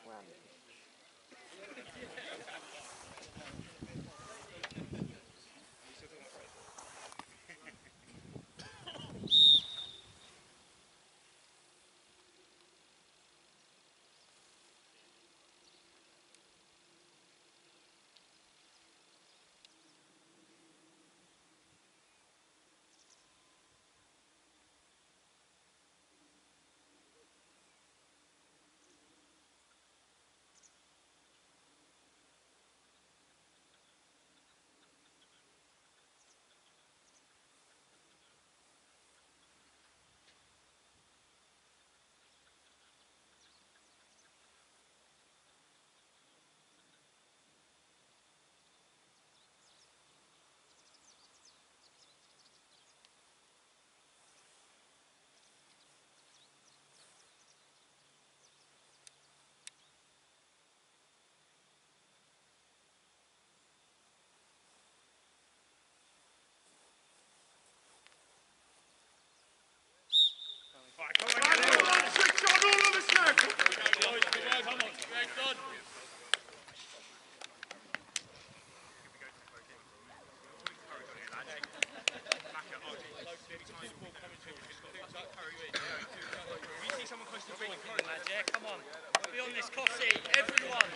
Come on, be on this, Costessey, everyone.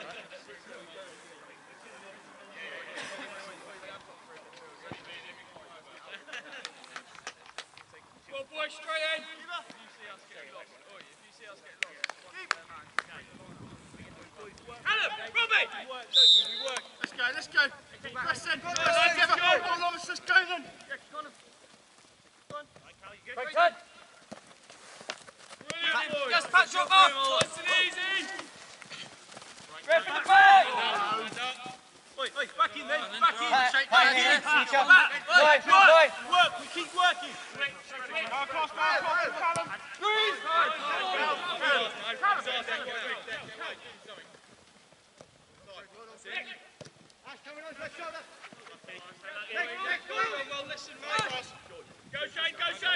Well, boys, straight in. If you see us get lost, Callum, Robbie! We work. Let's go. Press in. Together. Hold on, let's go then. Go on. Great turn. Just patch up, Mark. Nice and easy. Ref for the play. Oi, back in then. Back in. Shake back in. Back. Work. We keep working. Cross, Callum. Green. Coming on, let's shoulder. Well, listen, mate. Go, Shane.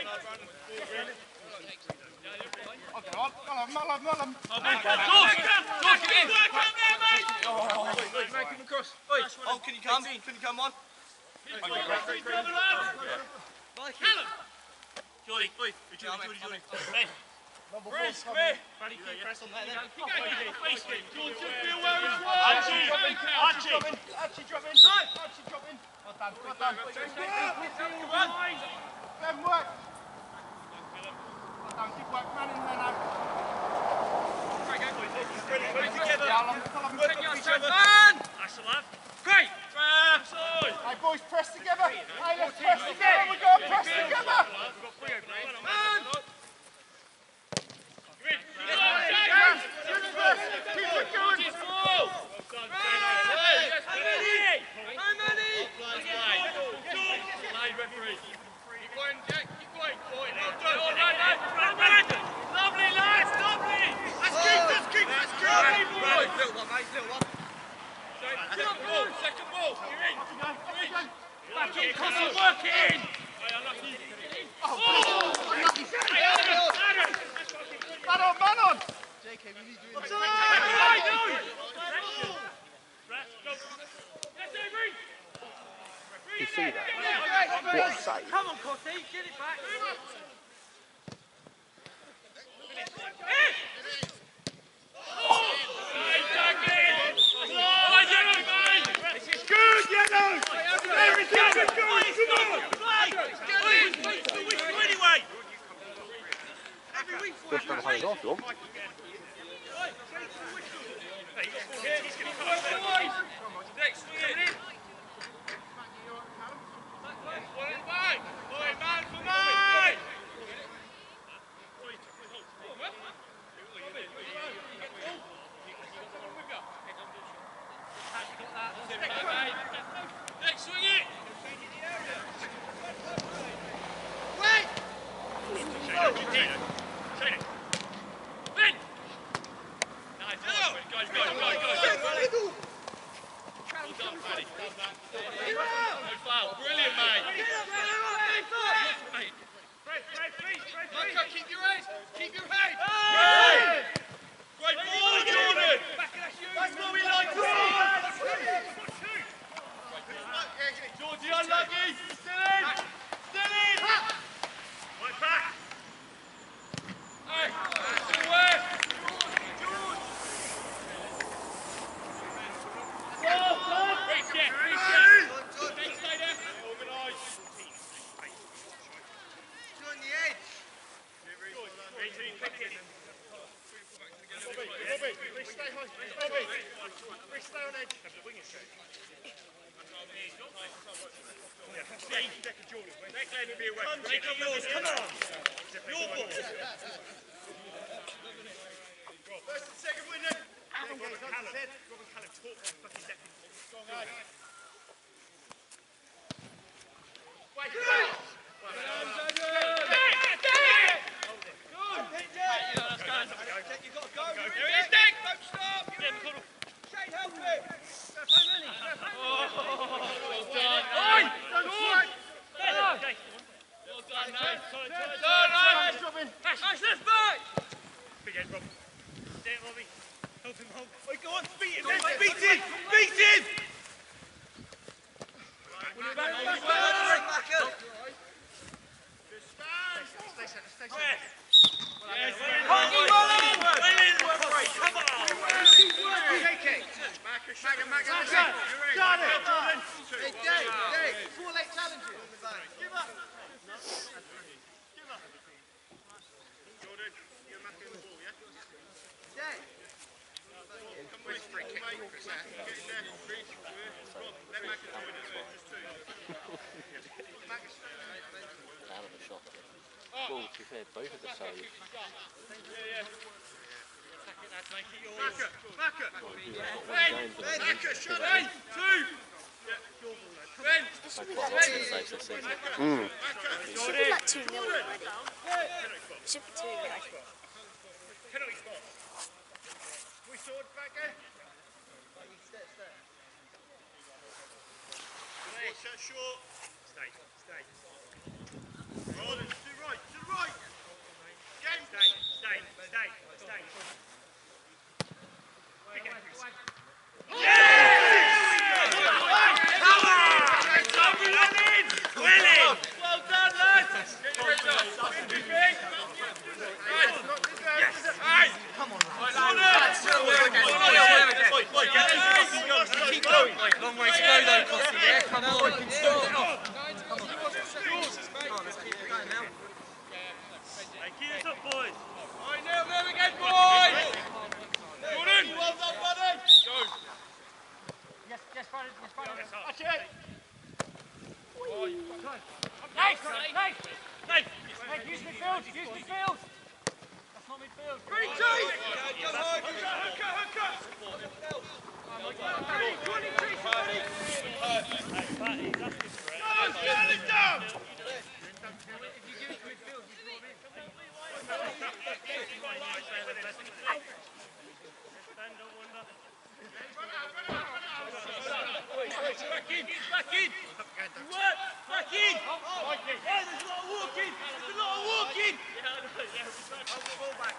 Okay, Mullum. Talk it in. Work up there, mate. Make him across. Oh, can you come on? Callum. Jordy. Chris, come here. Paddy, keep press on there then. George, just be aware as well. Archie, drop in. Well done. Come on. Then work. Well done, keep work. Man in there now. Ready together. Work up each other. That's the lad. Great. Hey boys, press together. Hey, let's press together. We've got to press together. Man. Back in, Costessey, work it in! Man on! JK, we need you in there. You see that? What a save. Come on, Costessey, get it back. Good, yellow! Everything's good! Come on! Anyway! Just trying to hang off, Rob. Next, swing in. Man for mine! Next, swing it! Wait! Shane it! Win! Nice, go! Well done, Paddy. No foul. Brilliant, mate. Keep your head! Keep your head! Great ball, Jordan! Georgie, unlucky. Still in. Still in. Right back. Hey, still away. George. Reset. Stay there. Organised. On the edge. Robbie, stay high. Robbie, stay on edge. Have the wing straight. Jordan. Let Glenn be away. Take up yours. Come on. Your ball. First and second winner. Robin Callum talk to fucking second. Wait. You've got to go. There it is, Dick. Don't stop. Shane, help him. Well done. Oi! Don't swipe. Well done, mate. Turn, Robin. Ash, left back. Big head, Robin. Stay it, Robbie. Help him, hold. Oi, go on. Beat him. Beat him. Beat him. Stay centre. Yes, well in. Come on. Take it. Maga. Got it. Hey, Dave. 4 late challenges. Give up. Jordan, you're Maga in the ball, yeah? Dave. Where's the free kick? Get in there. Rob, let Maga join us. Just 2. Out of the shot. Well, to be fair, both of the saves. Backer! Shut in! 2! Ben! Should be like 2-0 already. Should be 2. Penalty spot. We sword backer. Shut short. Stay. Roll it to the right. Game. Stay. Big end, Chris. Winning! Well done, lads! Get your heads up. Yes! Come on, lads. Keep going. Long way to go, though, Costessey. Yeah, come on. We can stop it off. Come on, let's keep it going now. Keep it up, boys. All right, nail them again, boys! Jordan! Well done, buddy! Go! Yes, buddy. That's it! Nice! Use midfield! That's not midfield. 3-2! Go hard! Hooker! Get it down! Back in! Work! Back in! Yeah, there's a lot of walking! Hold back!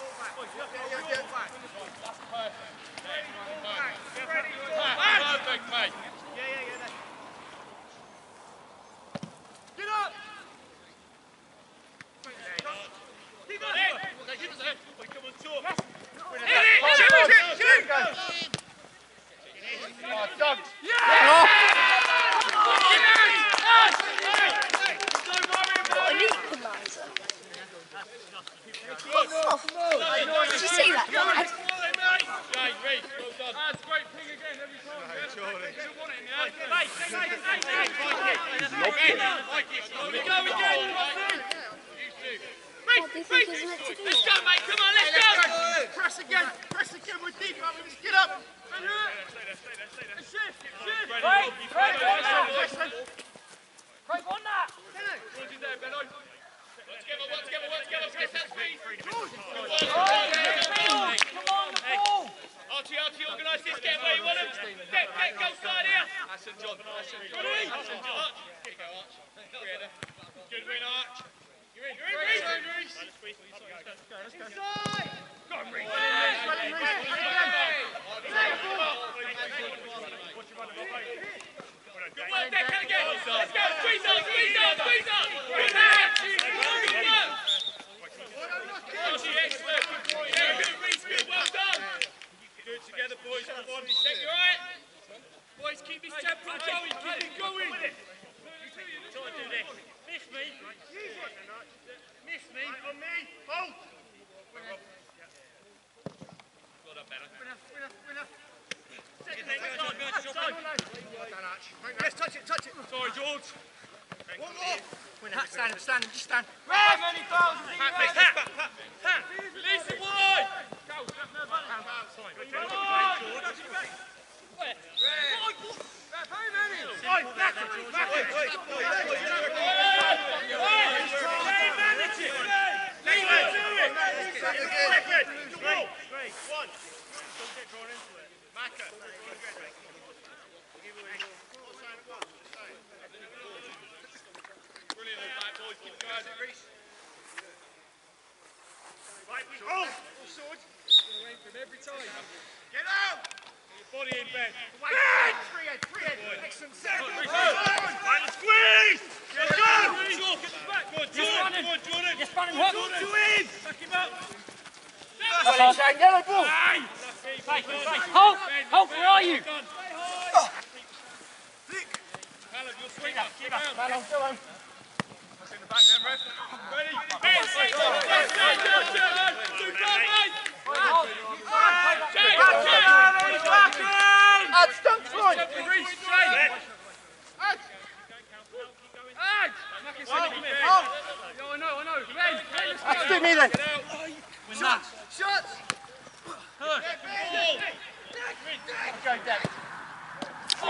That's perfect. Perfect, mate. Yeah. Get up! Keep it! Come on, talk! Shoot! Doug! An equaliser. Did you see that, Dad? That's great ping again every time. What do you think he's meant to do? Let's go, mate. Come on, let's go. Press again. We're deep. Get up. Shift. Craig, on that! What's in there, Benno? Work together. Get that speed. Come on, the ball! Archie, organise this. Get where you want him. Get goal side here. That's John. Ready? Arch. Good go, Arch. Good win, Arch. You're in, Reece. Let's go. Go on, Reece. Good work there, can I get Let's go. Squeeze on. Good match. Excellent. Yeah, good reskill. Well done. Do it together, boys. Come on. Set you right. Boys, keep this tempo going. Keep it going. Try and do this. Miss me. Miss me. On me. Hold. Well done, better. Winner. Yes, touch it. Sorry, George. One more. Stand him, just stand. How many fouls has he had? Pat. Release it wide. Every time. Get out! Get your body in bed. Free head. Excellent. Squeeze! Get go! Get the back. Go on, Jordan. Just run and hook. To him. Back him up. Yellow ball. Hold, where are you? Callum, you're sweet up. Keep out. Go on. That's in the back then, ref. Ready? Too far, mate. Stunts line. I know. That's to me then. Shots. Go, Dad. Oh!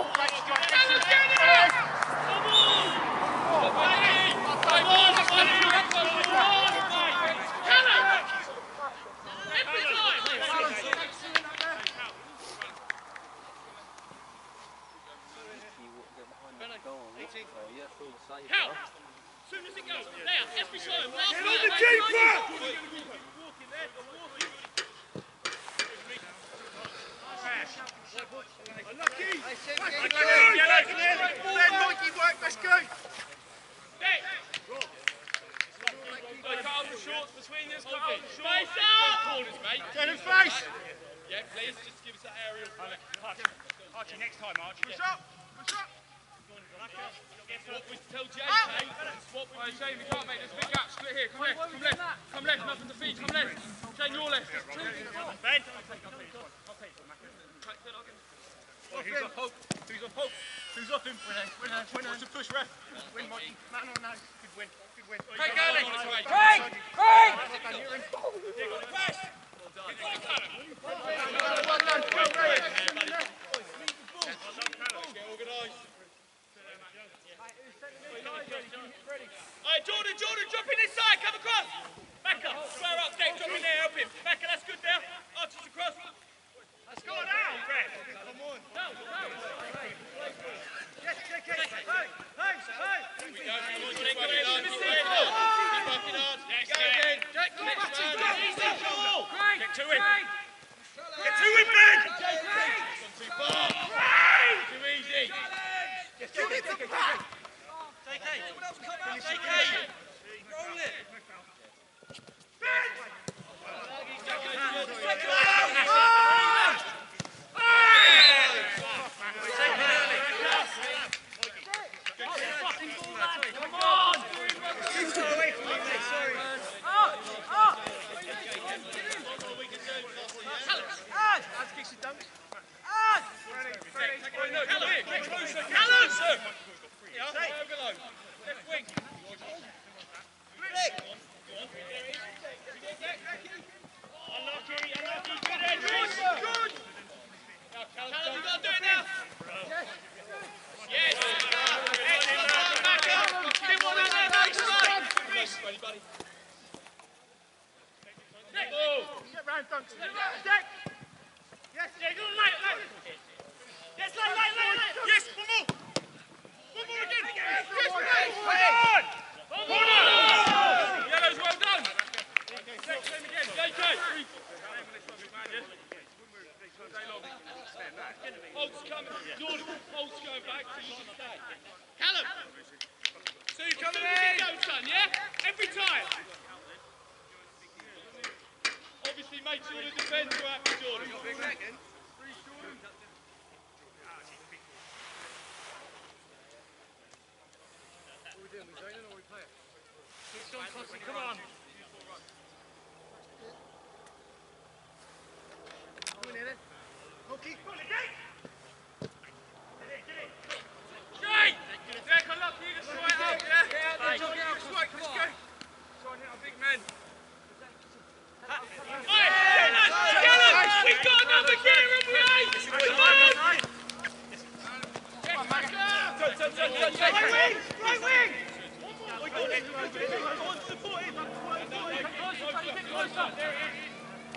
Help! As soon as it goes, there, every time. Get on the keeper! Unlucky! Then Mikey work, let's go! Cut out the shorts between us, cut out the shorts. Face up! Corners, mate. Turn and face! Yeah, please, just give us that aerial. Archie, next time, Archie. Push up! What we tell JK, what we Shane, we can't make this big gap. Split here, come left, nothing to feed, come left. Shane, your left. Ben! Who's off him? Winner. What's the push, ref? Win, Mikey. Man on now. Good win. Craig Galley. Craig! Get organised. Alright, Jordan, drop in this side, come across. Back up, square up, Dave, drop in there, help him. Back up, that's good there. Archie's across. Let's go down, Brett. Come on. No. Yes, JK. Hey. Here we go, come on, Jake, go in, Archie. Keep working hard. Go again. Jake, come on. Easy, Joel. Get to him. Get to him, Ben. Gone too far. Too easy. Give it to Pat. JK. JK. Roll it. Come on! Holt's coming. Jordan, Holt's going back, so you can stay. coming in! Go, son, yeah? Every time! Obviously, make sure the defence are happy, Jordan. Come on! Okay, go again! Straight! Jack, I'm lucky you just right up, yeah? Hey, just right, let's go. Try and hit our big men. Hey, Gallus! We've got another gear, haven't we? Come on! Jack, back up! Right wing! Right wing! Go on, support him! Get closer! There it is!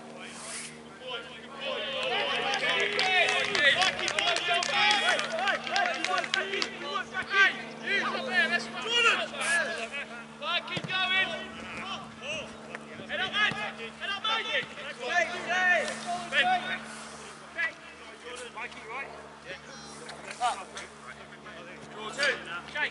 Keep going! Head up, man! Head up, Mikey! Mikey, right? Up. Draw two. Shake.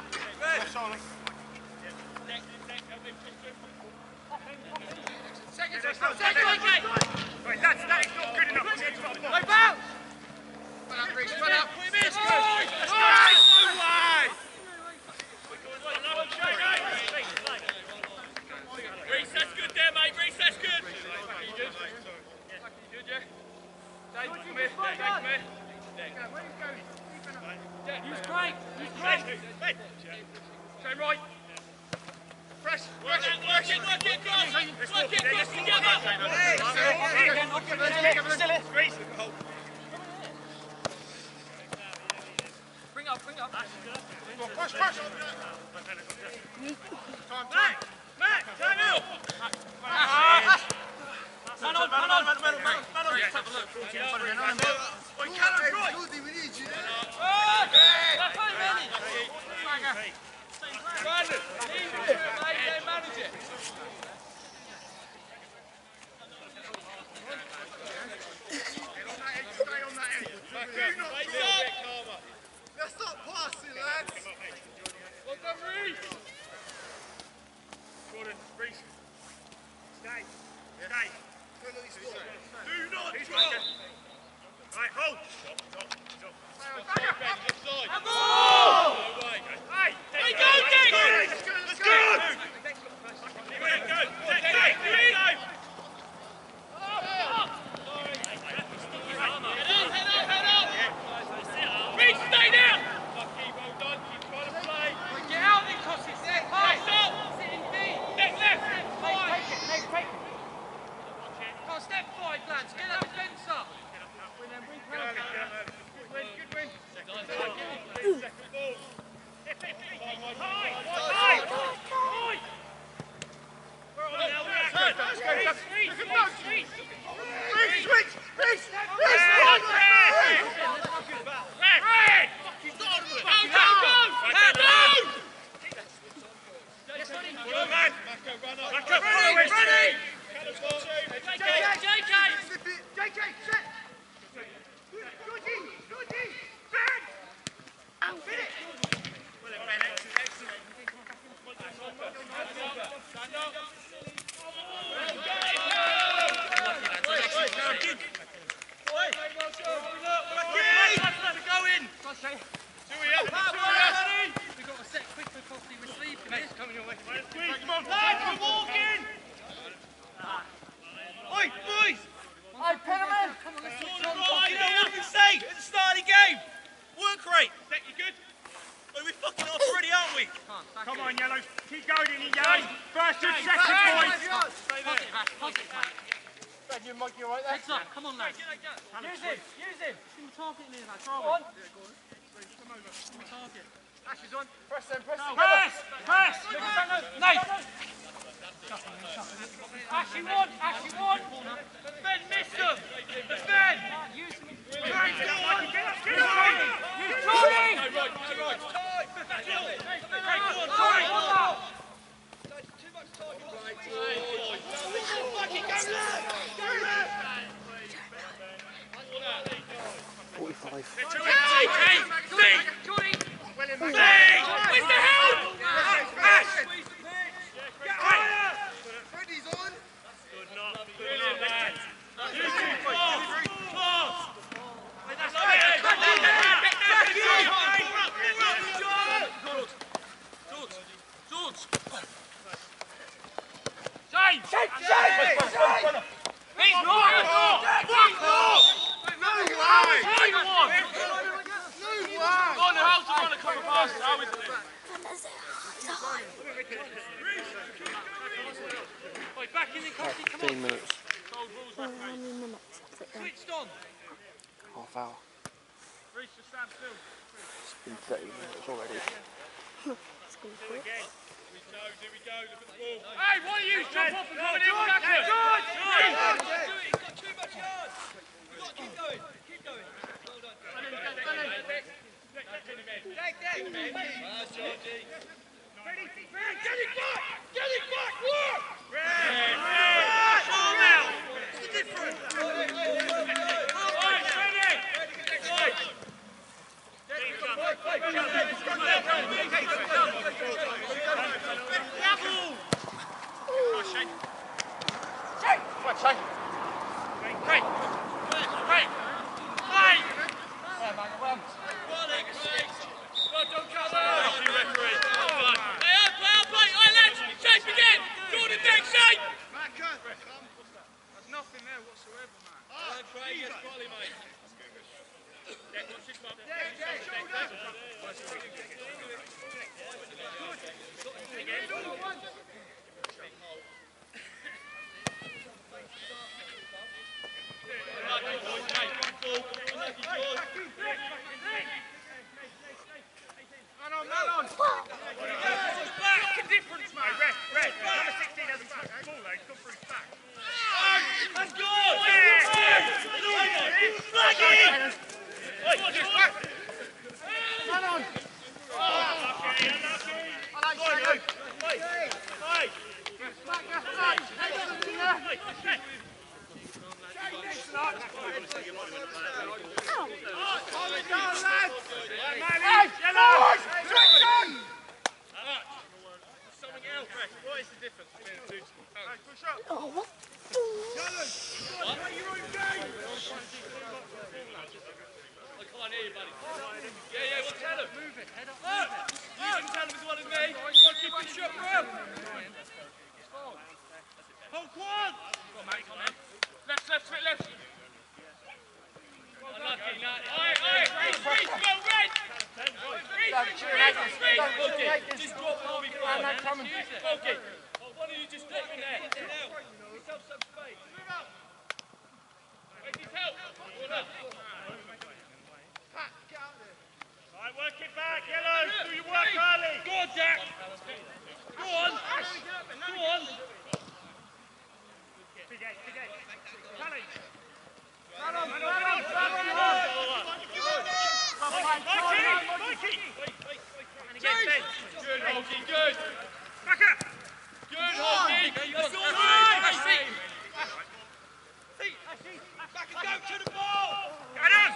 Second. Right, that is not good enough. Go bounce! Run up, Reece, run up. Put him in! Let's go! No way! Reece, that's good there, mate. Reece, that's good. You good? You good, yeah? Dave, come here. Dave, come here. Use Craig. Use Craig. Turn right. Press. Work it across. Work it across together. Reece. Bring up. Push. Time. Matt, turn out. Man on. Let's have a look. We cannot right. We need you. Brandon, easy to it, mate. They manage it. Stay on that edge. Do not drop. Let's not pass it, lads. Well done, Reece. Jordan, Reece. Stay. Do not drop. Right, hold. Come on! Hey, go, Dick! Let's go. Head up! Reece, stay down! Well done, keep trying to play. Get out then, Costessey. Pass up! Neck left! Take it. Come on, step 5, lads. Get that defence up. Good win. Second ball. High! Come on, Yellow. Keep going in Yellow. First and second, boys. Ben, you Mike, you right there? Heads up, come on, lads. Use him. Still target near that, Go try on. Still target. Ashes on. Press them. Press. Nate. Ashy one. Ben missed them! Ben! Use them. Where's the help? 15 minutes. How many minutes has it been? Switched on. Half hour. Reach to stand still. It's been 30 minutes already. It's been quick. Hey, why are you jump off and coming in back? Good! He's got too much yards. We've got to keep going. Keep going. Well done. Well, Georgie. Get it back! Get it back! Work! What's the difference? There's nothing there whatsoever, man. Look at difference, mate. Red. Number 16 hasn't touched the ball, though. He's come through his back. Let's go! What is the difference between the two? Oh, what? I can't hear you, buddy. Yeah, well, tell him. Move it, head up. You can tell him as well as me. One, keep it shut, bro. Hold one! Go on, mate, come on. Left, split left. Unlucky, Reece, go, Red! Reece! Just drop it on me, bro. Okay. Why don't you just drop in there? Yourself some space. Move up. Where's his help? Hold up. Right, work it back, Yellow. Do your work early. Go on, Jack. Go on. Go on. Big eight. Challenge. Mikey. Good, Holky, good. Back up. Good, Holky. That's all right. Back and go to the ball! Get in.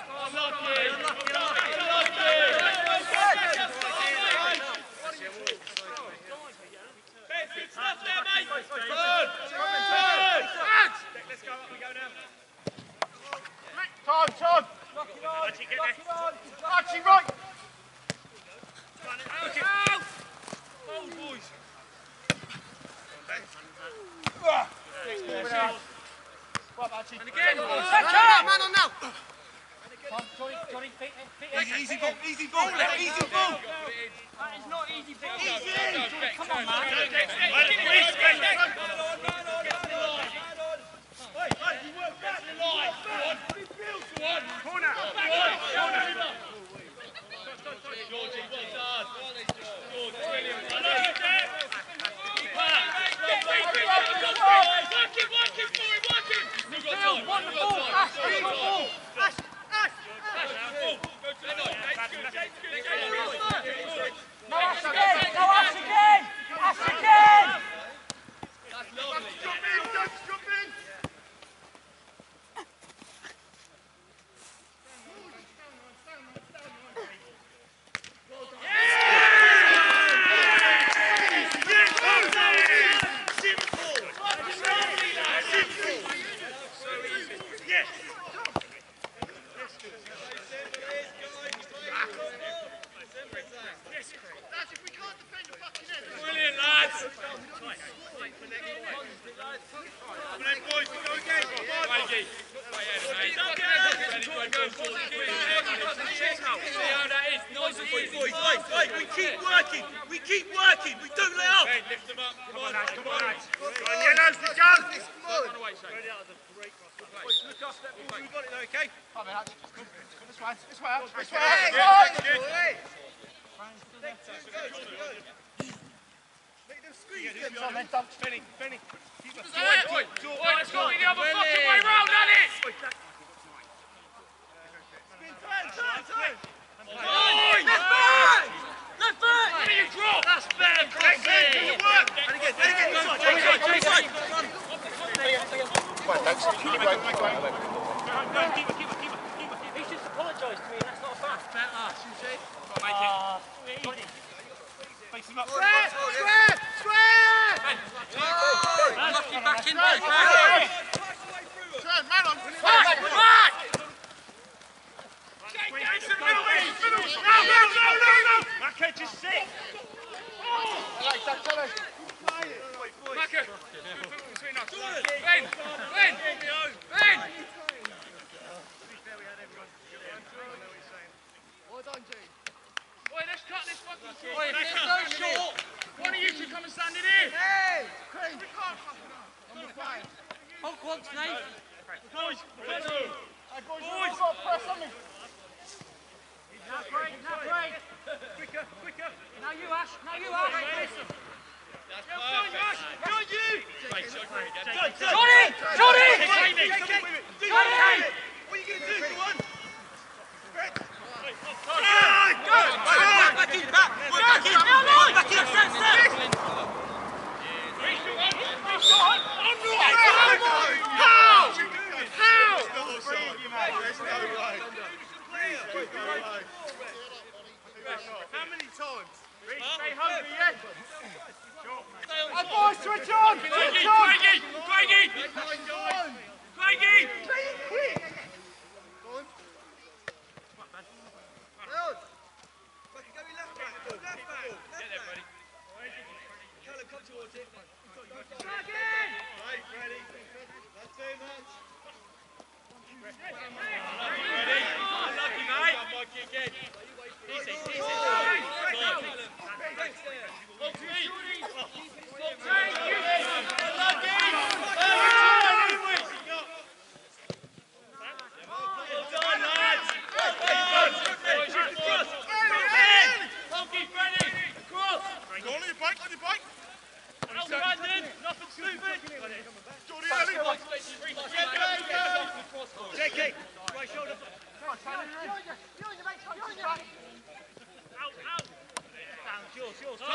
Stuff there, mate. Good. Let's go up, we go now. Time! Lock it on. Archie, right! Out! Oh, boys. And again, Man on now! Johnny, feet Easy ball! That is not easy ball. Come on, man. You work back the line. Corner. Georgie, well done. George, brilliant. Brilliant, lads. See how that is. Nice and easy. We keep working. We keep working. We don't let up. Hey, lift them up. Come on, lads. Come on, lads. Yellows, we go. Run away, Shane. Look after that ball. We got it though, okay? Come on, Alex. This way. This way. This way. Make them squeeze. Benny. Let's go the other fucking way round, Alex. Turn. Left back! Where do you drop? That's better, Costessey! And again, inside! Come on, thanks. Keep it going. He's just apologised to me, and that's not a fact. Better, Susie. Face him up. Square! Lucky back in, Turn, man on. Back! No! Macca, just sit. Alex, tell us. Macca. Ben. Well done, G. Oi, let's cut this fucking shit. Oi, if there's no short, one of you should come and stand in here. Hey! Craig, we can't fucking up. I'm the fine. Hold once, Nate. Boys, Hey, boys, you've got to press on me. Now, Craig. quicker. Now you, Ash. That's perfect. Behind you. Johnny! Johnny! What are you going to do? Go on. Back in. How many times? Stay hungry, yeah? Boys, switch on! Craigie! Come towards it. Unlucky, mate. Easy. Nothing stupid. JK, right shoulder. Out. Yours.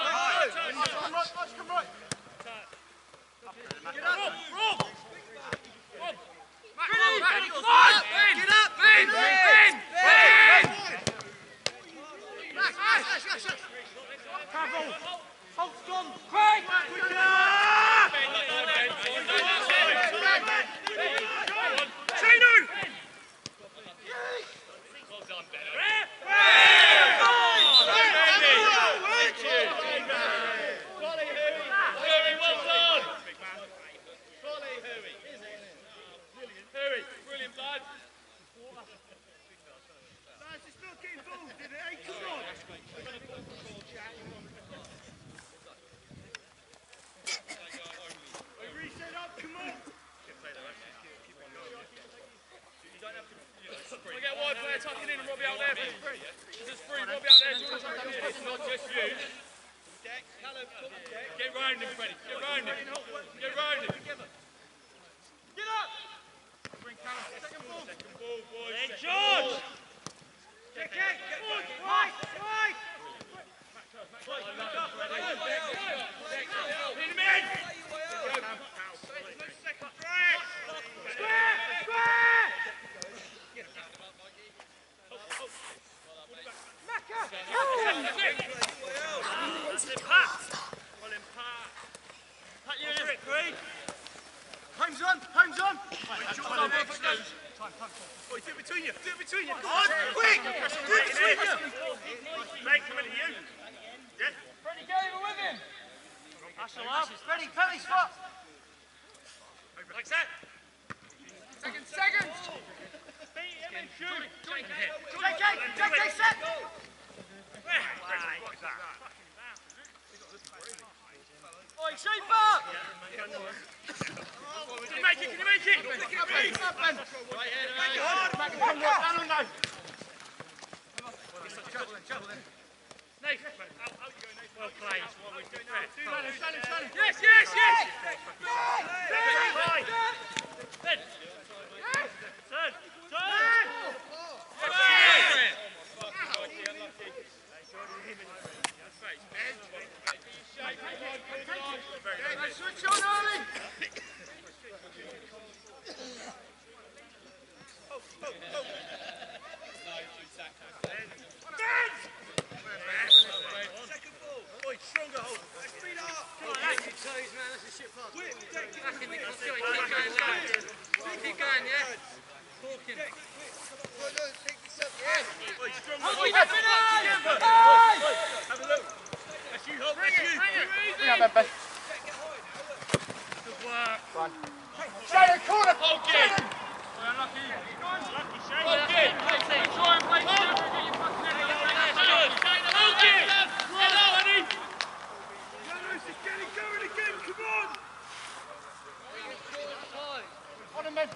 Come right. Get up. Rob. Get up. Ben. Travel. Holt's gone. Craig! Chino! Brilliant, lad. Lads, it's not getting involved, did it? Come on. Reset up, come on. We get wide player tucking in and Robbie out there. This is free. Robbie out there. It's not just you. Get round him, Freddie. Get round him. Get up. Bring Callum. Second ball, boys. Hey, George. Hit him in. Home's on. Oi, do it between you. Come on, quick. Do it between you. Mate, coming to you. Yeah. Freddie, go even with him. That's Freddie, penalty spot. Like that. Seconds. Beat him and shoot. JK, set. What is that? Oi, shape up! Can you make it? Can you make it? Make it hard! Come down on now! Nathan, out you go, Nathan. Well played. Yes, yes, yes! Ben! Turn! Switch on early! Second ball. Oi, stronger hold. Speed up. Come on, Hank. Your toes, man. That's a shit pass. Back in the keep going, lad. Keep going, yeah? Talking. Take this up, yeah. Oi, stronger hold. Have a look. That's you, Hope. That's you. Bring it. Good work. Shannon, corner! Okay. Lucky. Lucky, Shane. Okay. Try and play together. Get your fucking head together. That's good. Okay. Hello, honey. Get it going again. Come on. On him, man.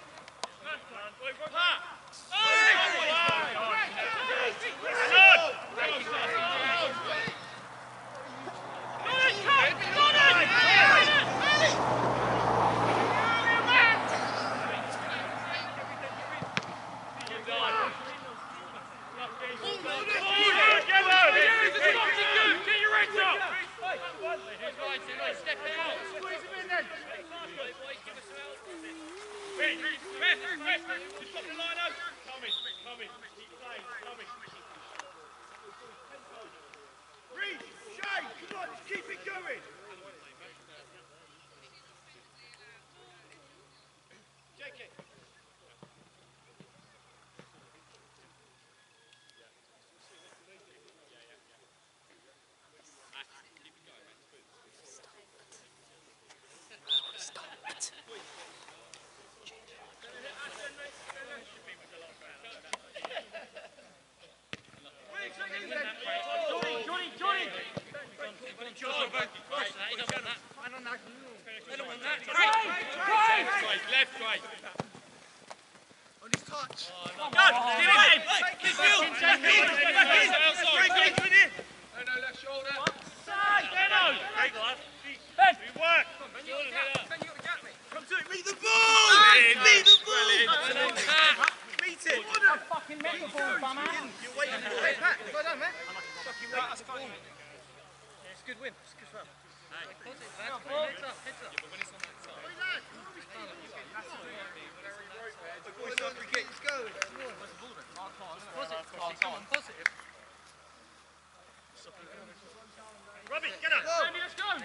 Robbie, get up. Andy, let's go.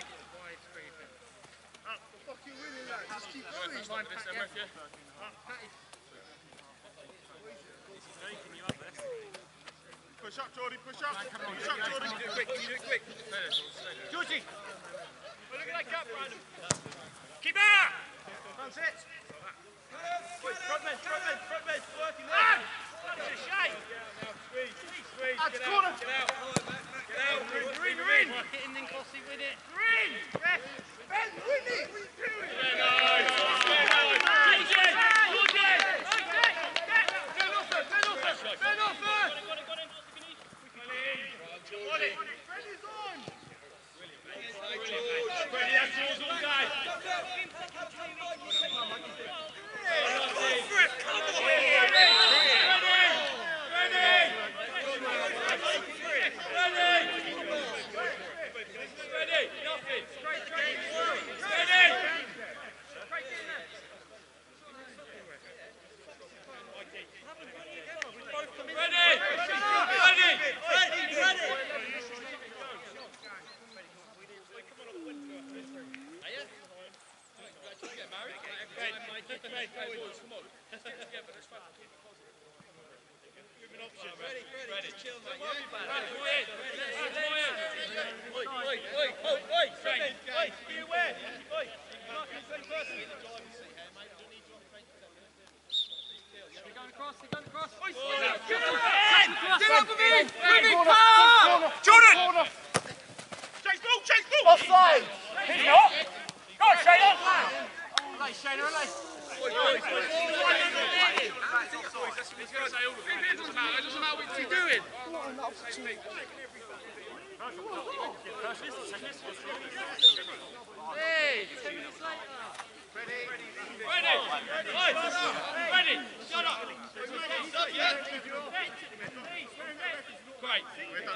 Fucking winning that. Just keep going. Push up, Jordy, push up. Push up, Jordy. Do it quick. You do it quick. Georgie. Look at that cap, Brandon. Keep up! That's it. Front men. Working there. That was a shame. Squeeze. That's corner. Get out. You're in. Work it in, then Costessey with it. You're in. Ben, win it. What are you doing? Jordan! Chase ball! Offside! He's not! Go on, Shayna! It doesn't matter what you're doing. Hey! Ready! Shut up! Great.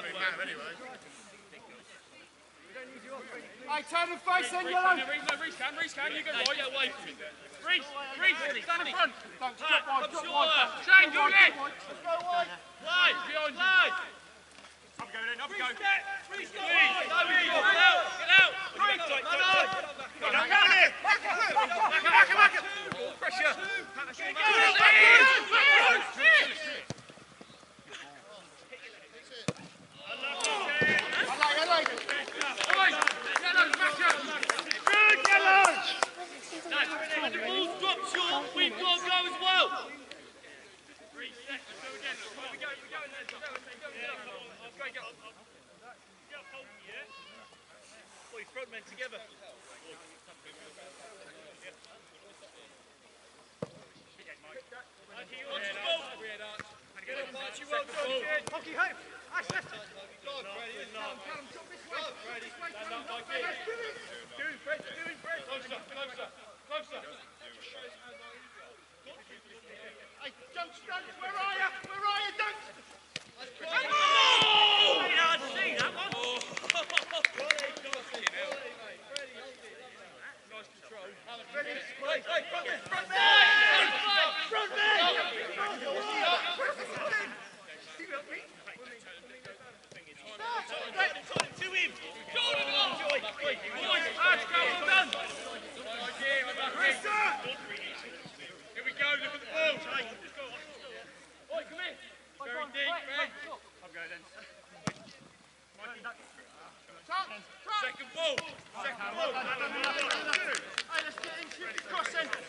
Hey, turn and face then, yellow! Reese, can you go right? Get away from it. Reese, stand in front. Don't drop wide, Shane, do it! Let's go wide! Wide, behind you. Up we go then, up we go. Reese, get out! Back it! Pressure! When the ball drops short, we've got to go as well. Reset, go again. We go in there. Go. Boy, front men together. Hockey home! Ash left! Closer. Hey, Dunks, where are you? Dunks? Oh! I see that one. Nice control. Front to him. Jordan, Ash, go, well done. Here we go, look at the ball. Oi, come in. Very deep, Red. I'll go then. Second ball. Hey, let's get in, shoot the cross then.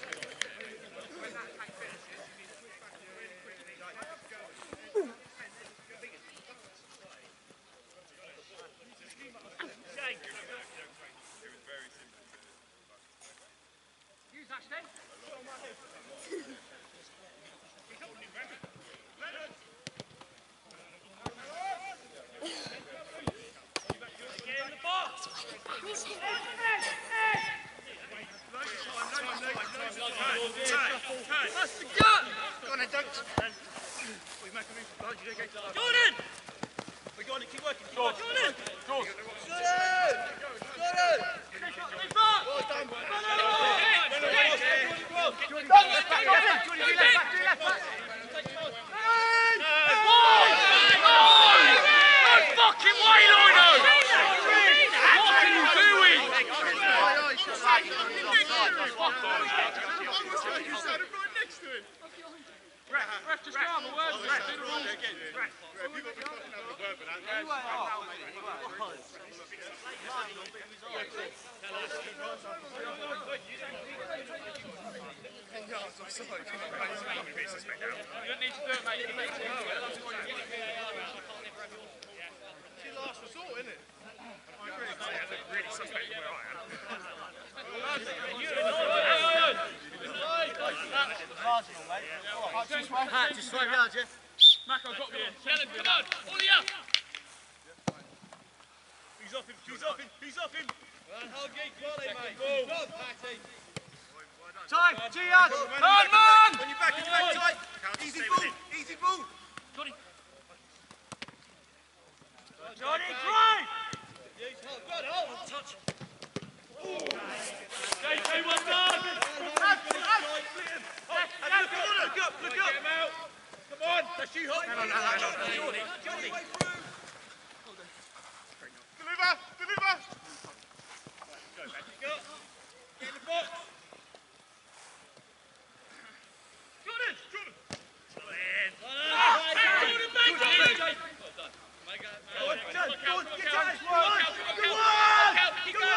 Jordan! We're going to keep working. Jordan! Just 5 yards, yeah? Mako got me in. Come on, all of you! He's off him. Hold gate, quality, mate. Time, 2 yards! Man! On your back, tight. Easy ball. Johnny, try! Touch. JK, well done! Look up. Get him out. Come on, that's you, Hop. Johnny. Deliver! Get in the box. Jordan! Jordan, back!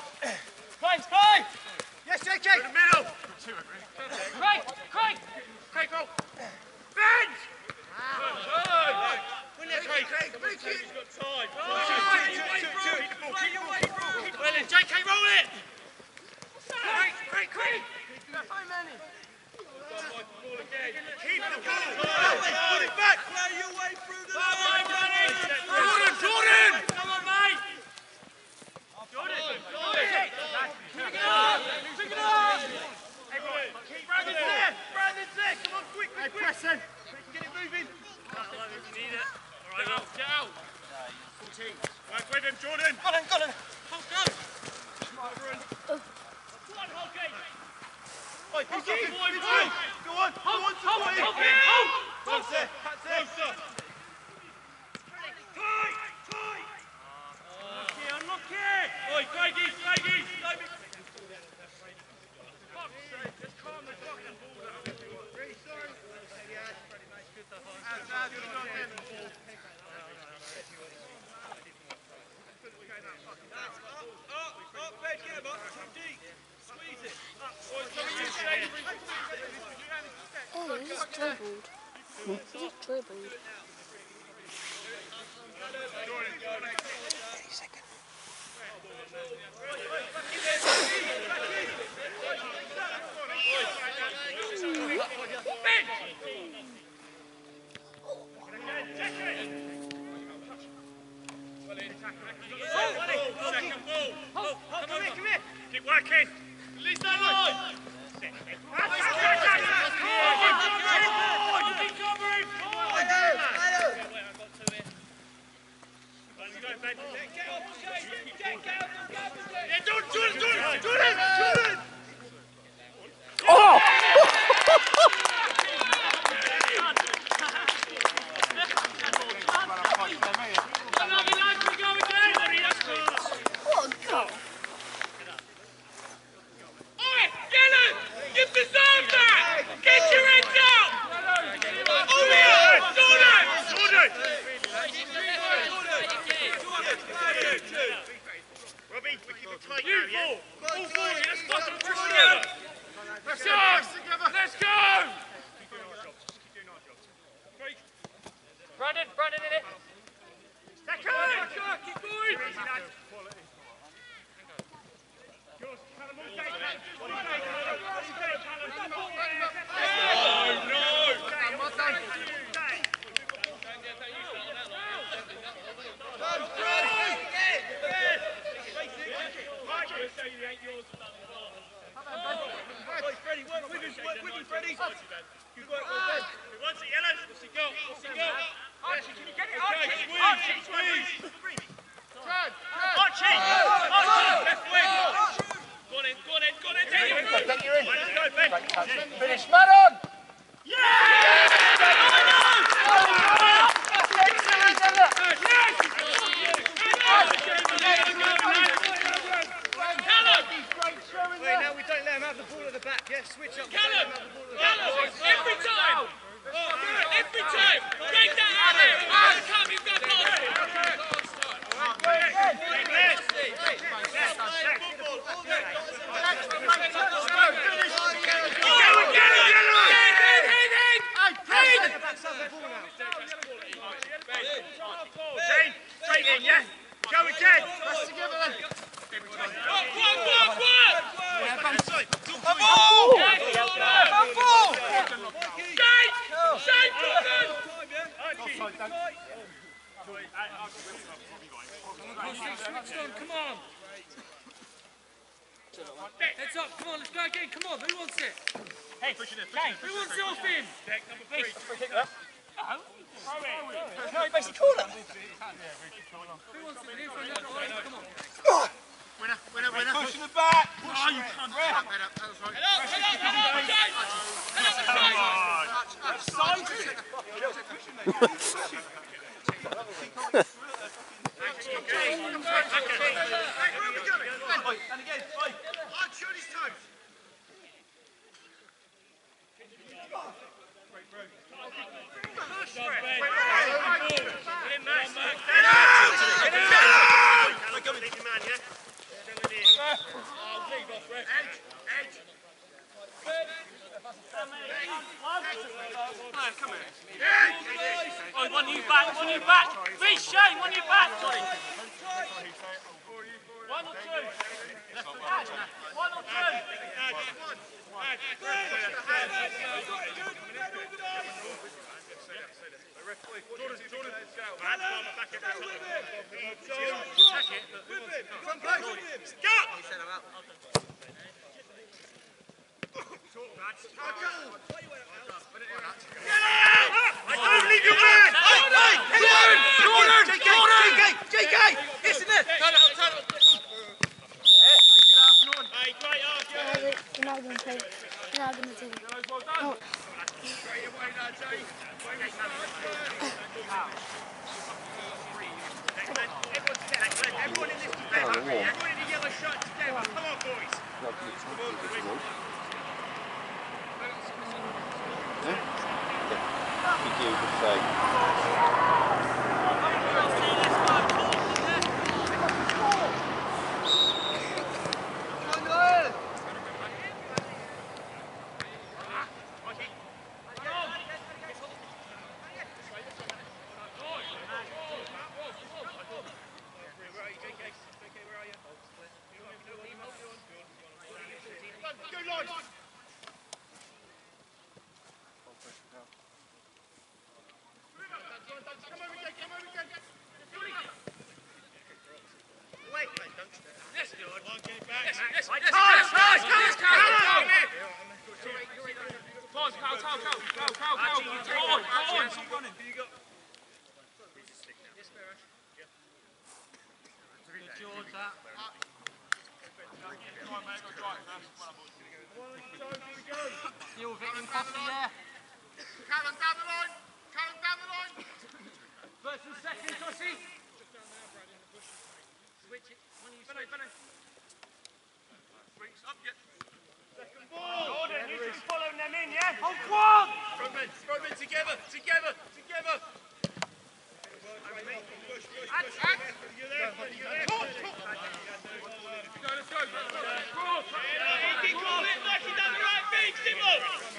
Craig, Craig! Yes, JK! In the middle! Craig! Craig! Craig, roll! Bench! He's got time. Well then, JK, roll it! Craig! Keep the ball! Put it back! Play your way through the line! Jordan! Come on, mate! Jordan! Pick it up! Hey, right. Brandon's there! Brandon's there! Come on, quick! Hey, pressing! Get it moving! You need it. All right, get out! 14. Right with him, Jordan! Got him! Hold, go. Go on, Holgate! Oi, Go on! Go on! Hold! That's it! Unlucky! Oi, Craigie! Just calm the fucking ball down. Really sorry. Up, Ben, get him up. Too deep. Squeeze it. Oh, he's dribbled. He's dribbled. Second ball. Come here. Keep working. Release that line. You keep covering. Jordan! Oh! What a goal. You deserve that! Get your heads up! Robbie, we keep it tight You now, yeah? four! All four! Let's go! Let's go! Brandon in it! Second! Keep going! Freddie, work with him, Freddie. Good work, well done. What's it, yellow? What's it got? Archie, can you get it? Okay, Squeeze! Archie! Left wing! Go on in, take it! Let's go, Ben. Finish, man on! Wait, now we don't let him have the ball at the back, yeah? Switch up. Callum! Every time! Every time! Take that out there! Come, you've got Straight in, yeah? Go again! Press together then. Come on. Heads up, come on, let's go again, come on, who wants it? Hey, Who wants it off him? No, basically corner. Who wants it? Come on. Winner. Push in the back. Oh, you can't Head And again, Archie on his toes. Oh, one you back, one you back. Reece, Shane, one you back. One or two. One or two. You're not going to play. You're not going to do it. Oh. Everyone in this together. Everyone in the yellow shirt together. Come on, boys. Deal with it in Costessey, yeah. Callum down the line. Callum down the line. First and second, Costessey. Switch it. One of you switch. Swings up, yeah. Second ball. Jordan, you should be following them in, yeah? Hold one. Throw men together. Let's go. Cross. Keep going, back down the right beat, Dimmo.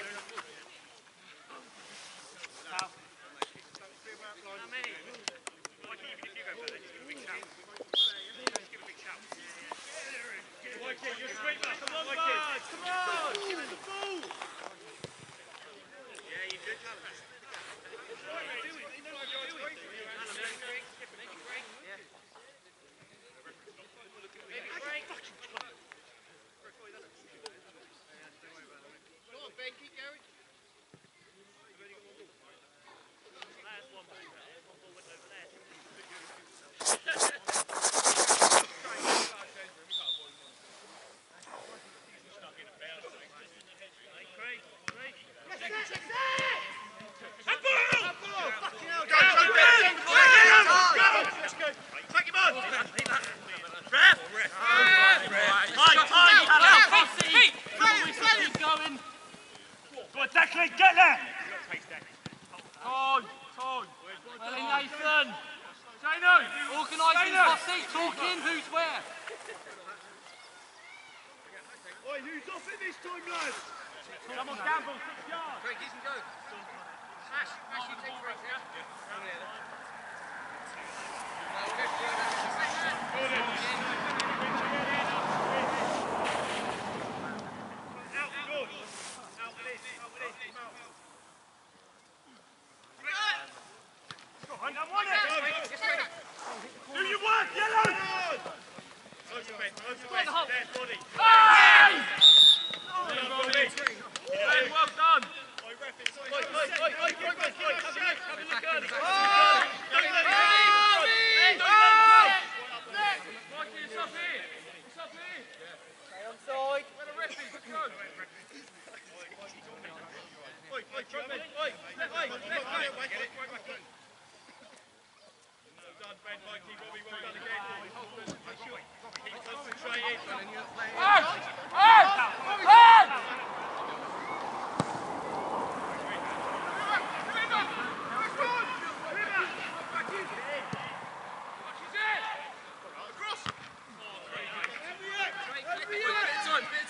How many? Get there! Time. Well, Nathan. Jano. Organising Costessey, talking, who's where? Oi, who's off it this time, lads? Come on, Gamble, 6 yards. Craig, you can go. Ash, you take it, yeah? Do you want yellow? Well done.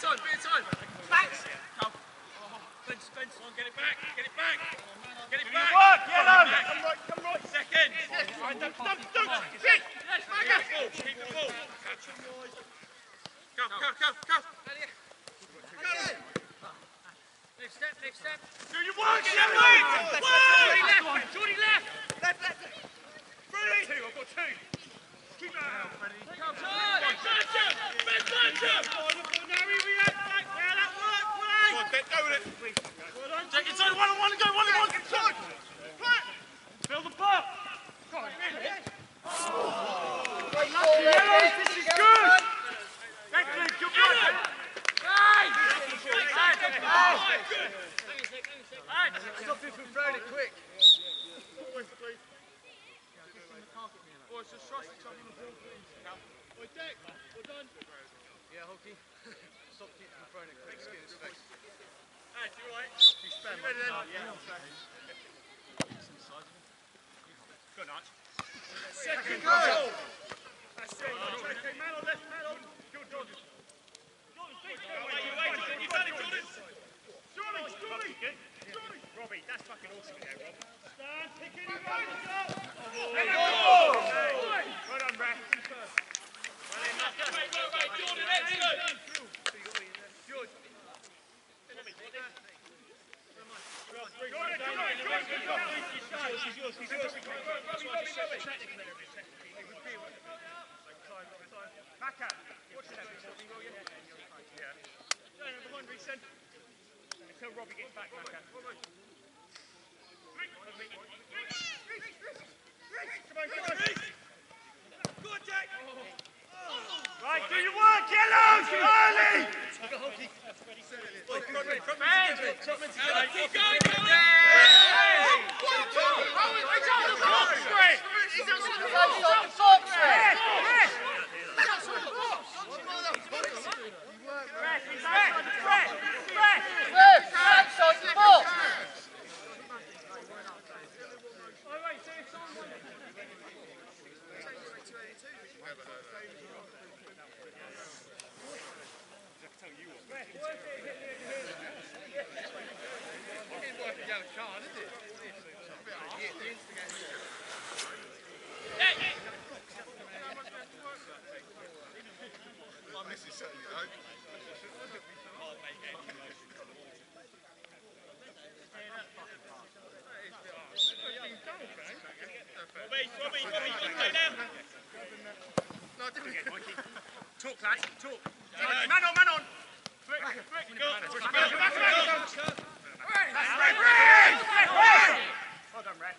bit of time. Backs. Go. Spence, on, get it back. Get it back. Get it back. Work, yellow. Come right. Second. Stop. Hit. Keep the ball. Go. Next step. Do your work, yellow. Jordy left. Freddie. Two, I've got two. Keep that out, Freddie. Come on. Take it inside, one on one and go, one on one, inside! Fill the puck! Yellows, this is good! Excellent, good work! Stop it from throwing it quick. Boys, just trust each other on the ball, please. Oi, Dick, well done. Yeah, Hulky. Stop keeping from throwing it quick, skin his face. Hey, you alright? You spam, ready then? yeah. Go, Notch. Second goal! That's it. Okay, man on left, man on. Good, Jordan. You done it, Jordan. Johnny! Robbie, that's fucking awesome there, Rob. Stand, pick it, up! Well done, Brad. Wait, Jordan, excellent. He's yours. Maka, watch that. Yeah. Behind Reece. Until Robbie gets back, Maka. Come on. Good, Jack. Right, do your work, yellows! Early! Keep going, Robbie, stay down. Talk, lads, talk. Man on. Flick. Well done, Ray.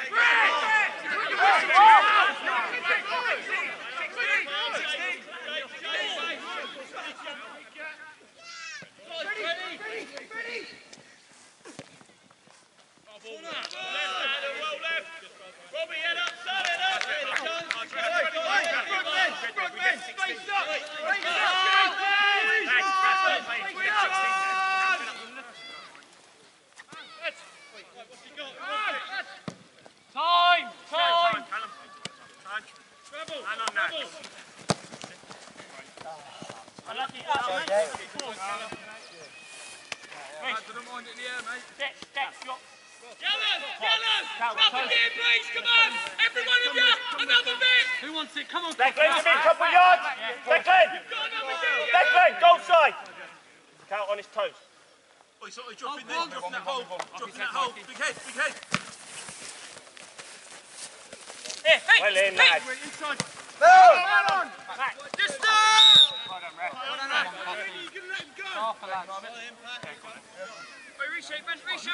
Robbie, head up, son, head up. Yellow! Up again, please, come on! Every one of you, another bit! Who wants it? Come on, Declan's a bit, couple yards. Declan, goal side. Count on his toes. Oh, he's dropping that hole. Dropping that hole. Big head. Well in, lads. Just Well done, Ray. you can let him go. Reshape.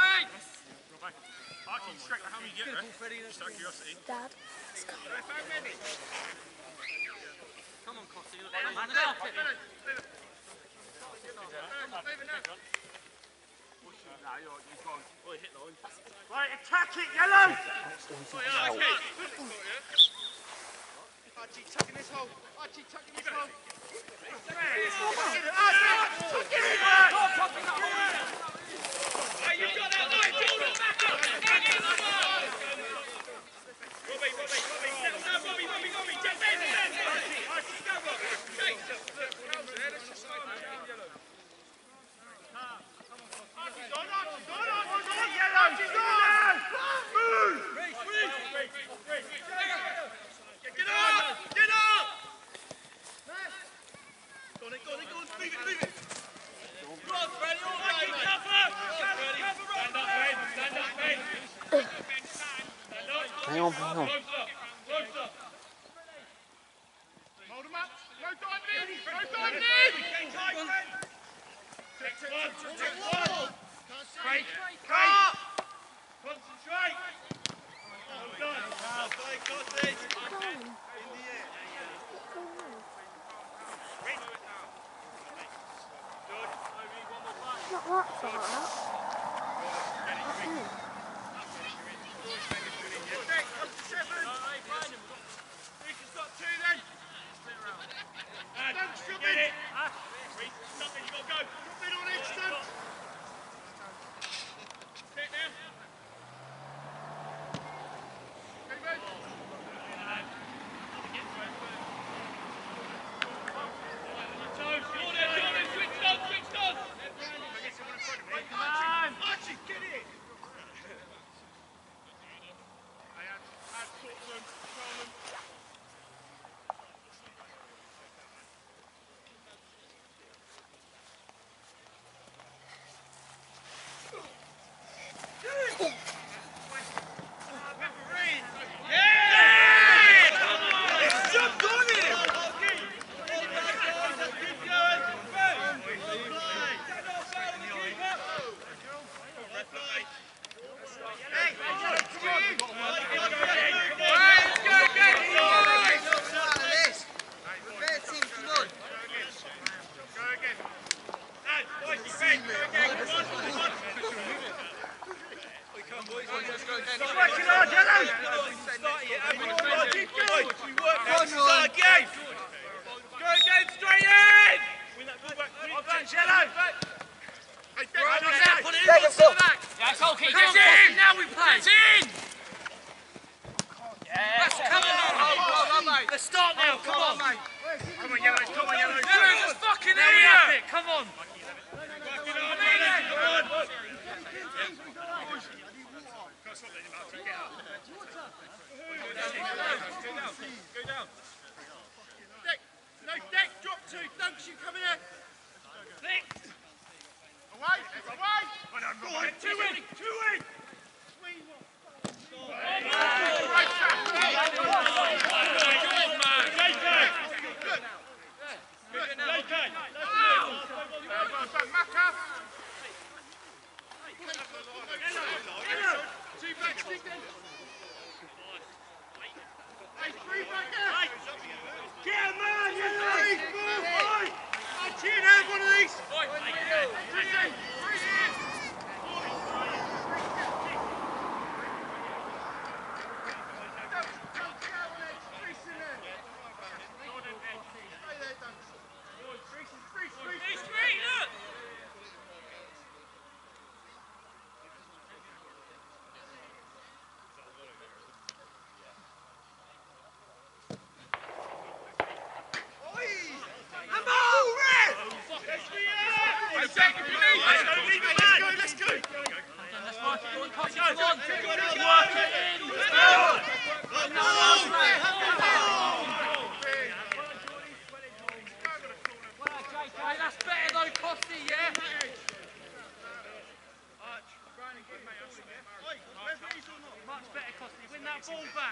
Archie, straight, how many you get, just out of curiosity. Dad. Come on, Costessey. Look like man. Stop it. Right, attack it, yellow! Archie, tucking this hole. Hey, you've got that line, Jordan, back up! Robbie, settle down, Robbie, just end. Archie, go, Robbie. Okay. Hang on, hang on. Hold them up. No diving in. No diving in. Take one. Break. Cut. Concentrate. Well done. Well played, Costessey. In the air. Not that far out. Up to 7. We can start 2 then. Don't strip it. Nothing, you got to go. Drop in on instant. Sit down. Okay, mate. Archie, get in! Add talk to them, control them. Referee! Yeah! It's jumped on him! Keep going! Now we play! Get in! Yes, come on! Let's start now, come on! Come on, Yellows, come on, Yellows! Yellows, just fucking here! Come on! Go down. Deck, no deck, drop 2, Dunks, you come here. Away, away. 2 in, 2 in. That's better though, Costessey, yeah? Much better, Costessey. Win that ball back.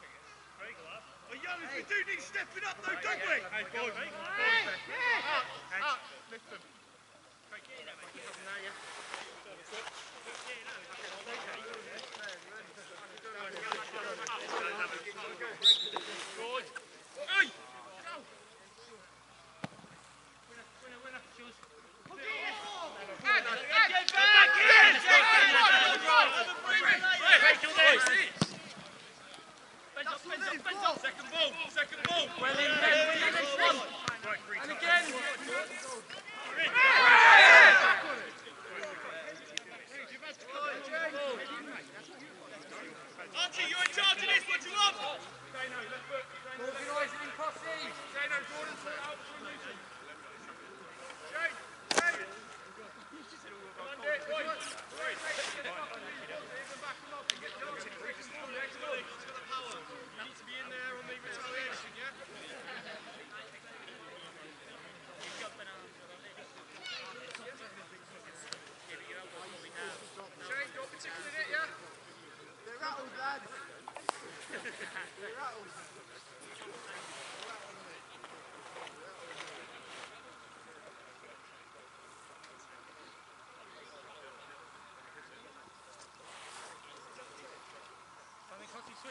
We do need stepping up though, don't we? Hey, boys. Lift them. Second ball. Well in there, and again. You've had to come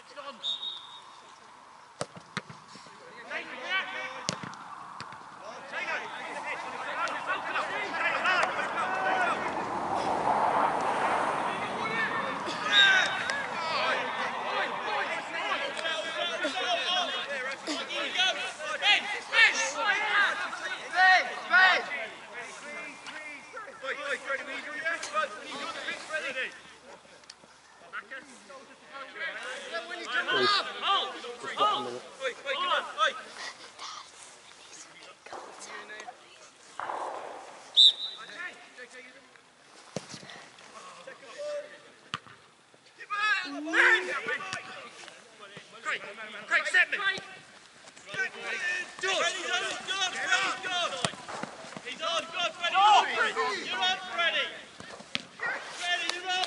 switched on. Craig, set me! George! He's on, good, Freddie! You're on, Freddie! Freddie, you're on!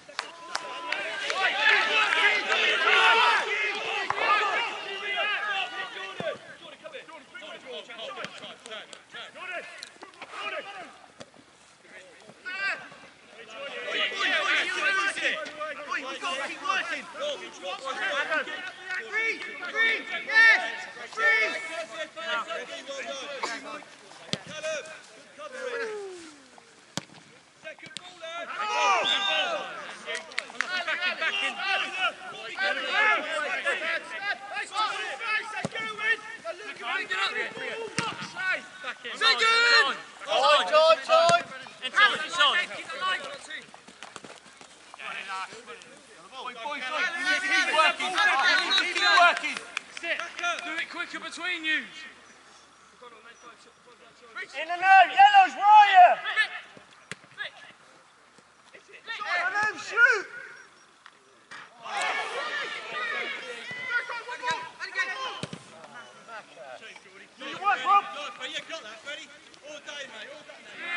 Between you. In and out, yellow's Ryan! Shoot! Do your work, Rob! You got that, Freddie? All day, mate, all day.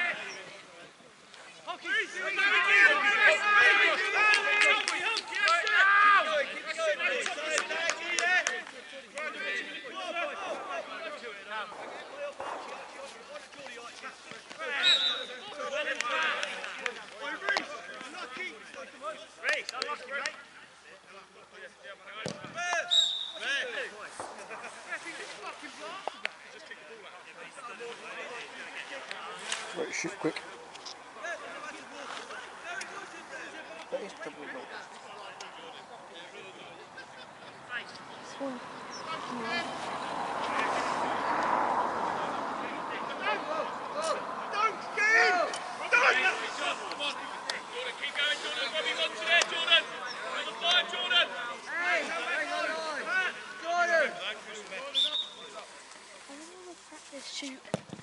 Right, shoot quick. That is double right. Shoot.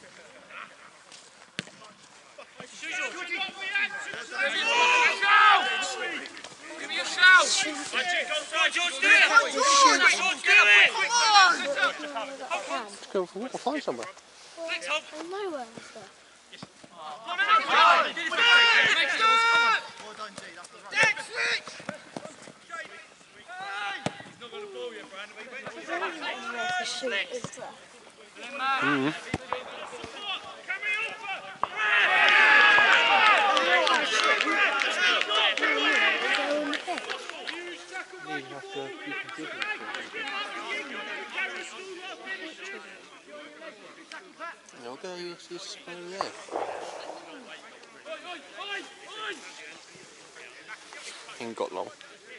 Give me a shout! George, do it! George, do it! Let's go for a walk or find somewhere. I know where it's there. The shoot is there. No, go, you'll just go there. Ain't got long.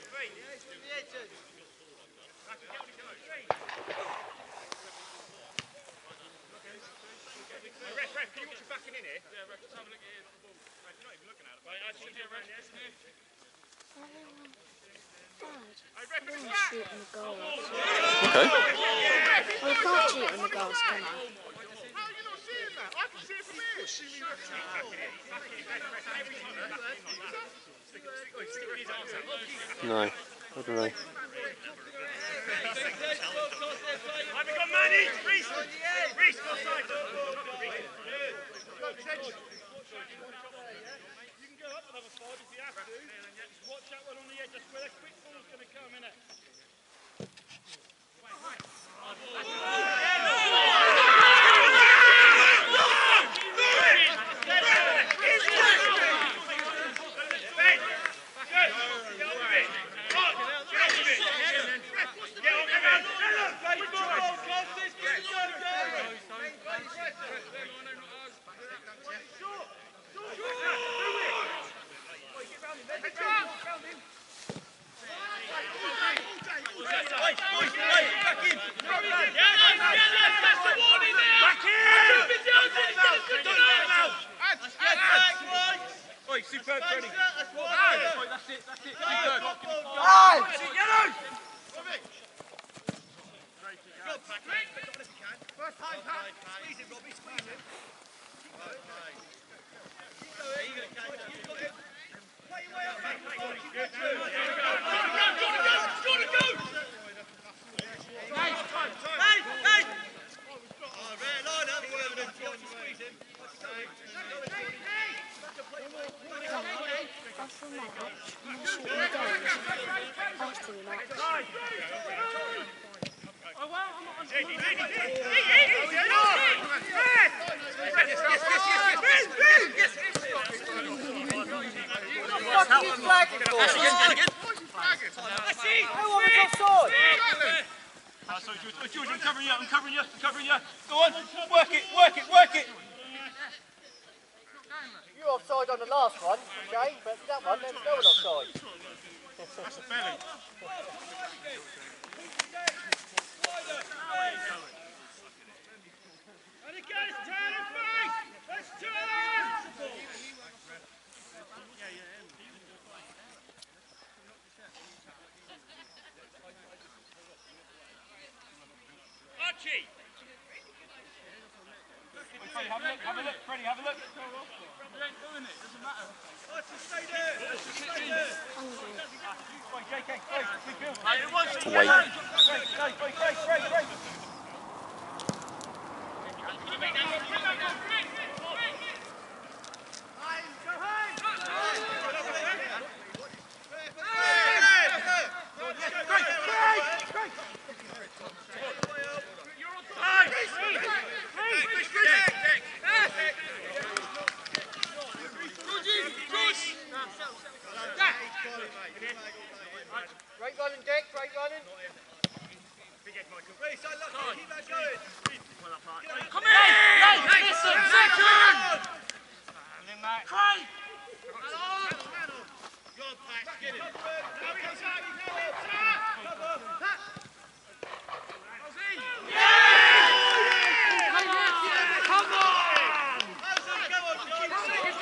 Ref, can you watch your backing in here? Yeah, ref, just have a look here. Ref, you're not even looking at it. Right, I should be around here. Shoot on the goal. Okay. Well, you can't shoot on the goals, can you? How are you not seeing that? I can see it from here. No, I don't know. Have we got Manny? Reese! Reese, go side. You can go up another 5 if you have to. Just watch that one on the edge. That's where that quick ball's going to come, innit? superb, Freddie. That's it. Superb. Aye! Yellow! First time, Pat. Squeeze him, Robbie, squeeze him. Keep going. Keep going. You've got him. Play your way up, mate. After the match, I'm sure we don't. After the match. George, I'm covering you. Go on, work it. You were offside on the last one, Jay, but that one, there's no one offside. That's the belly. And again, it's turn and face! Let's turn! Archie! Have a look, Freddie, have a look. You ain't doing it, doesn't matter. Archie, stay there! Wait, JK, we build. Just wait. Great. Great running, Dick, great running. Big head, Michael. Ready, so lucky, keep that going. Come in! Hey, listen, second! Craig! Go on, Pat, get it. Now he comes out, you go in. Cover. Pat. Come on! How's that go on, John?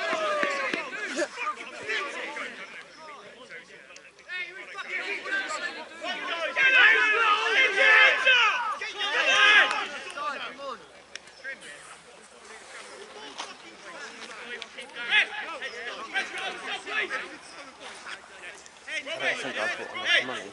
I don't think I've got enough money.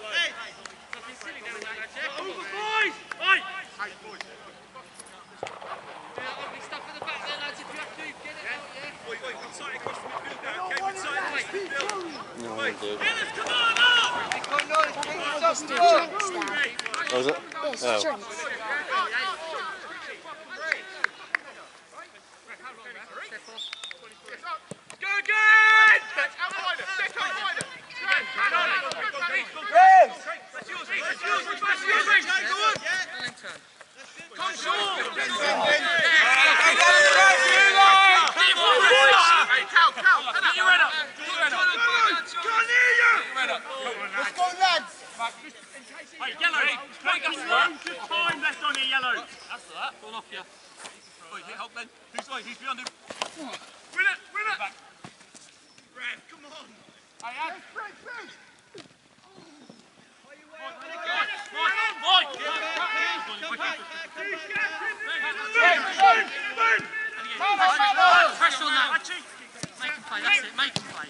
No, I do. This is drinks, Dad. Oh, is it? This Oh. drinks. Go again! Outsider! Step outsider! Come Let's go, lads! Hey, yellow. Loads of time left on here, yellow. That's that, gone off you. Wait, help then. Who's behind him? Win it! Back. Rev, come on! Pressure on that. Make him play, that's it, make him play.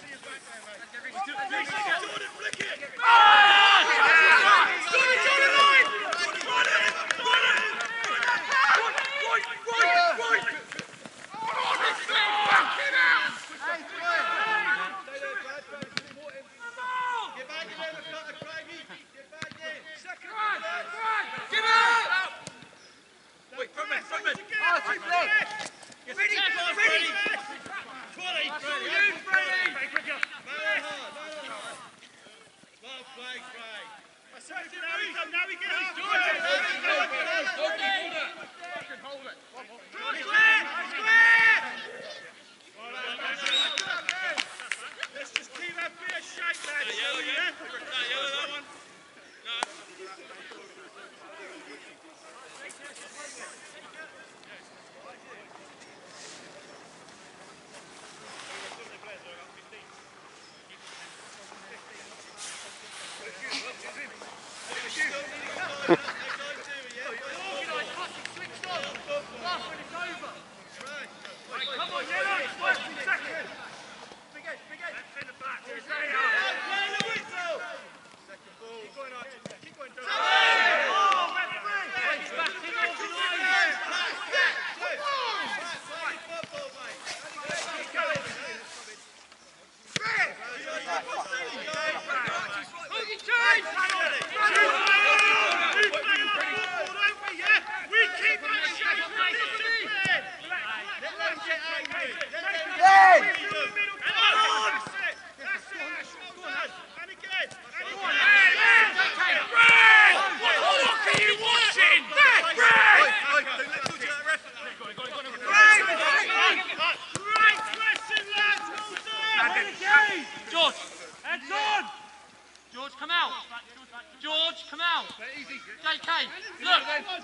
George, come out. George, come out. JK, look.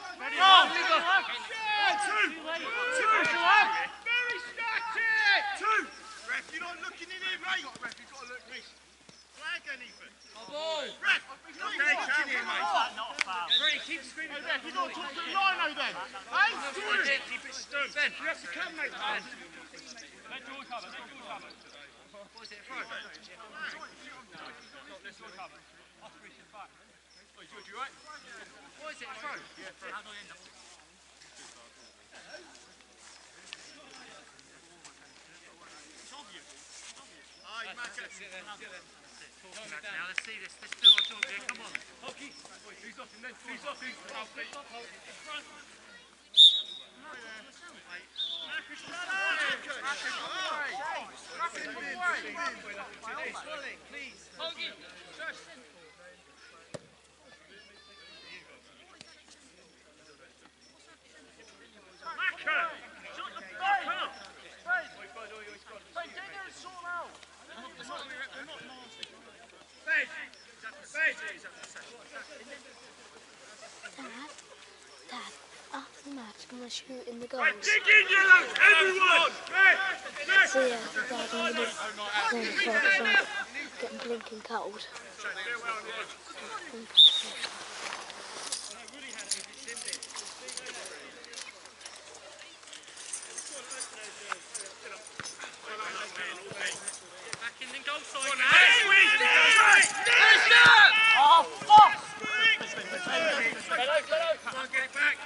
Very static. Two. Ref, you're not looking in here, mate. Ref, you've got to look this. Flag anything. Ref, you're not watching here, mate. Not a foul. Three, keep screaming. Ref, you've got to talk to the lino then. Hey, keep it stern. You have to come, mate. Let George cover. Let George cover. What is it, throw? Let's George cover. Off free to back. Oh, George, you right? What is it, throw? Yeah, throw. How do I end up? Aye, Macca. Now, let's see this. Let's do our job here. Come on. Hockey. Who's off him then? Who's off him? Dad, after the match, I'm going to shoot in the goals. Dig in, yellow, everyone! So yeah, Dad, I'm going to focus on getting blinking cold. Back in the goal side. Oh, fuck! Get it back.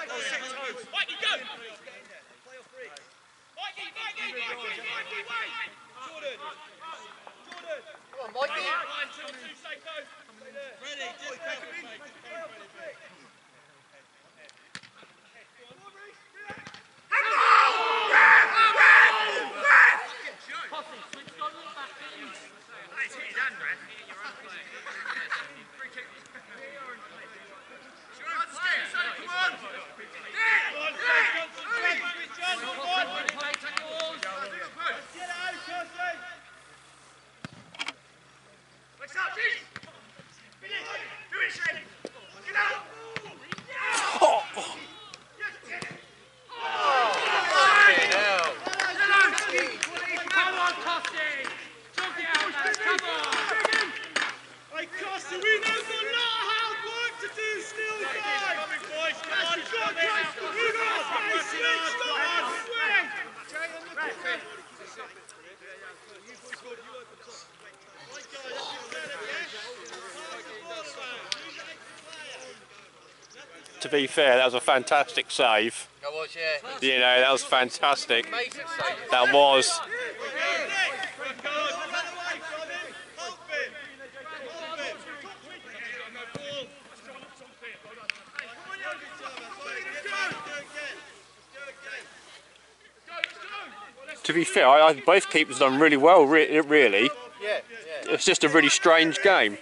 Mikey, go! Mikey, wait! Jordan! Come on, Mikey. Line 2 on 2, stay close. Ready, just To be fair, that was a fantastic save. That was, yeah. You know, that was fantastic. Amazing save. That was. To be fair, both keepers done really well, really. Yeah, It's just a really strange game.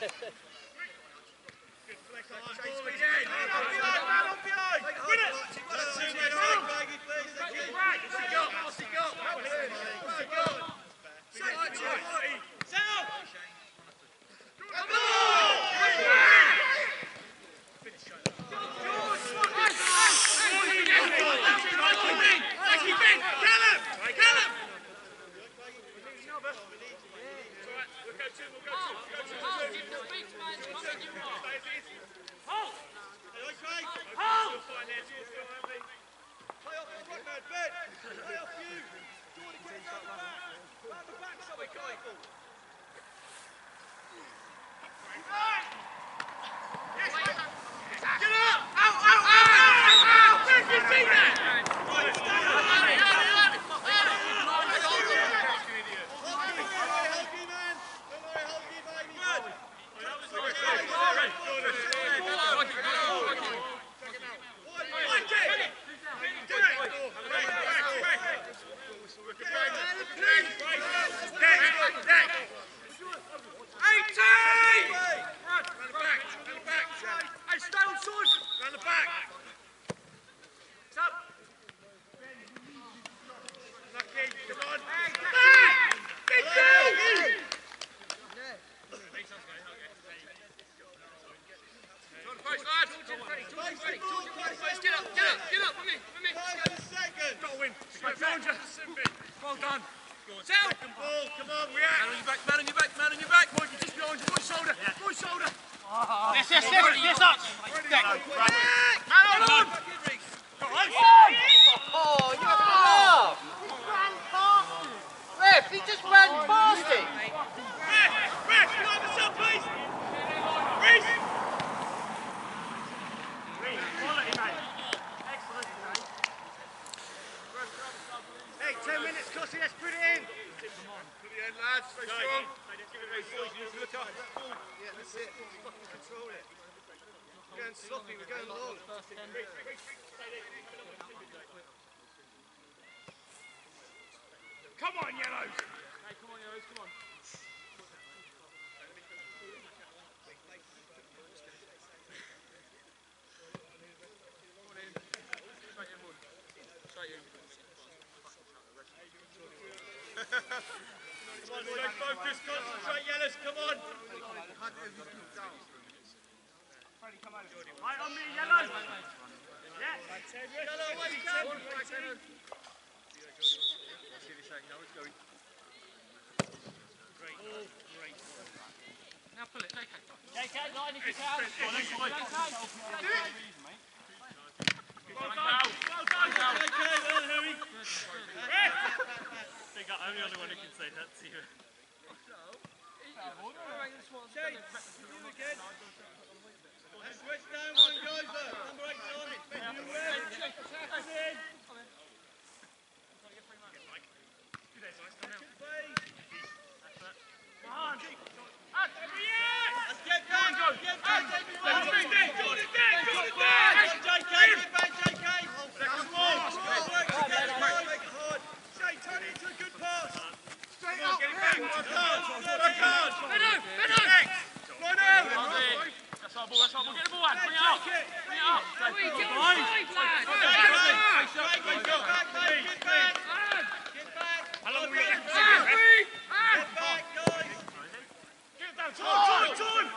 Come on, yellows! Hey, come on, yellows, come on. Come on, stay focused, concentrate, yellows, come on! Right on me, yellow! Yes! Yellow, away, you can! Now pull it, JK. JK, line if you can. Well done, JK, well, Harry. I think I'm the only one who can say that to you. Switch down one, guys. Number 8 on it. How long have we got left? Get back, guys! Get down, time!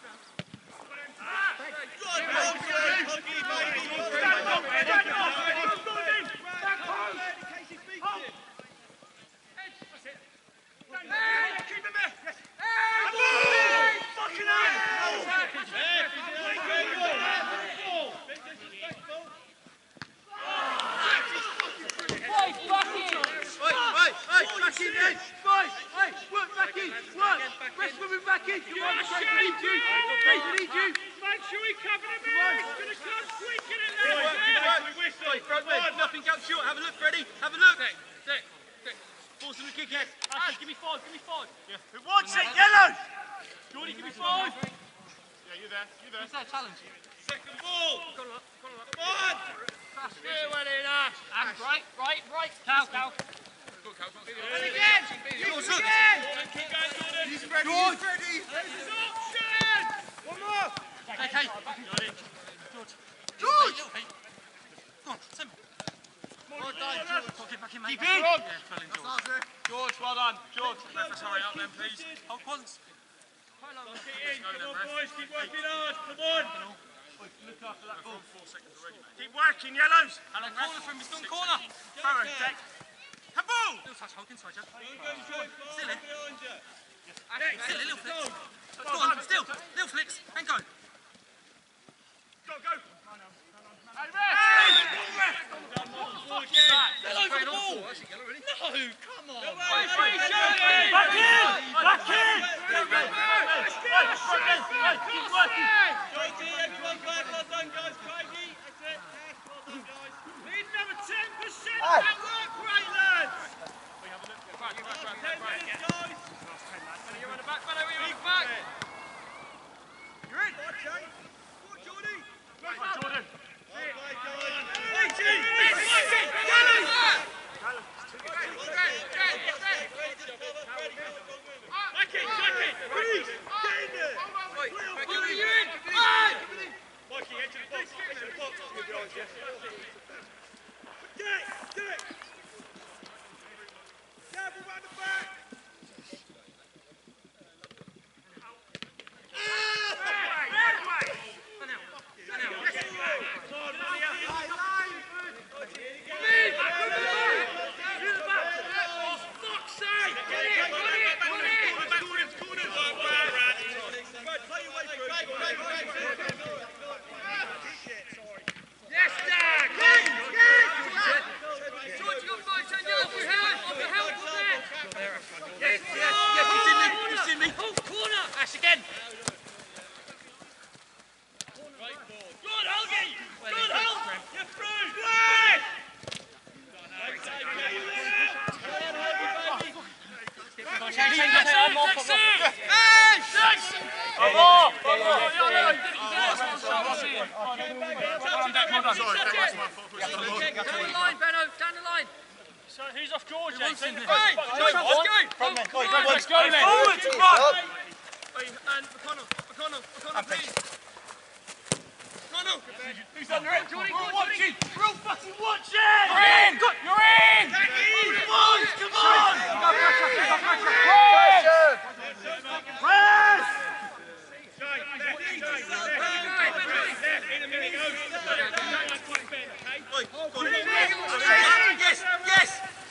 Make sure we cover him in! He's going to come squeaking it there! Front men, nothing out short. Have a look, Freddie. Have a look. Force him to kick it. Give me five. Yeah. Who wants it? Yellow! Jordy, give me five! Yeah, you there. Is that a challenge? Second ball. Come on. Right. Cal. And again. Use again. Keep going, Jordan! He's ready. He's ready. This is option! One more. Okay. George. Go on, Tim. Well done, George. Get back in, mate. Keep in. Yeah, fill in, George. George, well done. George. Let's hurry up then, please. Hold once. Lock it in. Come on, boys. Keep working hard. Come on. Look after that ball. 4 seconds already, mate. Keep working, yellows. Hello, corner for him. He's gone corner. Throw it, Jack. Kaboom. Little touch, hold inside, Jack. Still in. Still, little flicks. Go on, still. Little flicks. And go. Go. Hey, ref! Still over the ball. No, come on. Back in! Keep working. Everyone glad. Well done, guys. Craigie. That's it. Well done, guys. Need another 10% of Hey. that work rate, lads. 10 minutes, guys. You're on the back, Benno. You're on the back. You're in. Go on, Jay. Go on, Jordy. Jordan. So who's off George? Let's go, And McConnell, please. McConnell. Who's under it? Jordy, We're all Jordy. watching. We're all fucking watching. You're in. You're in. Boys, come on. Press. Yes.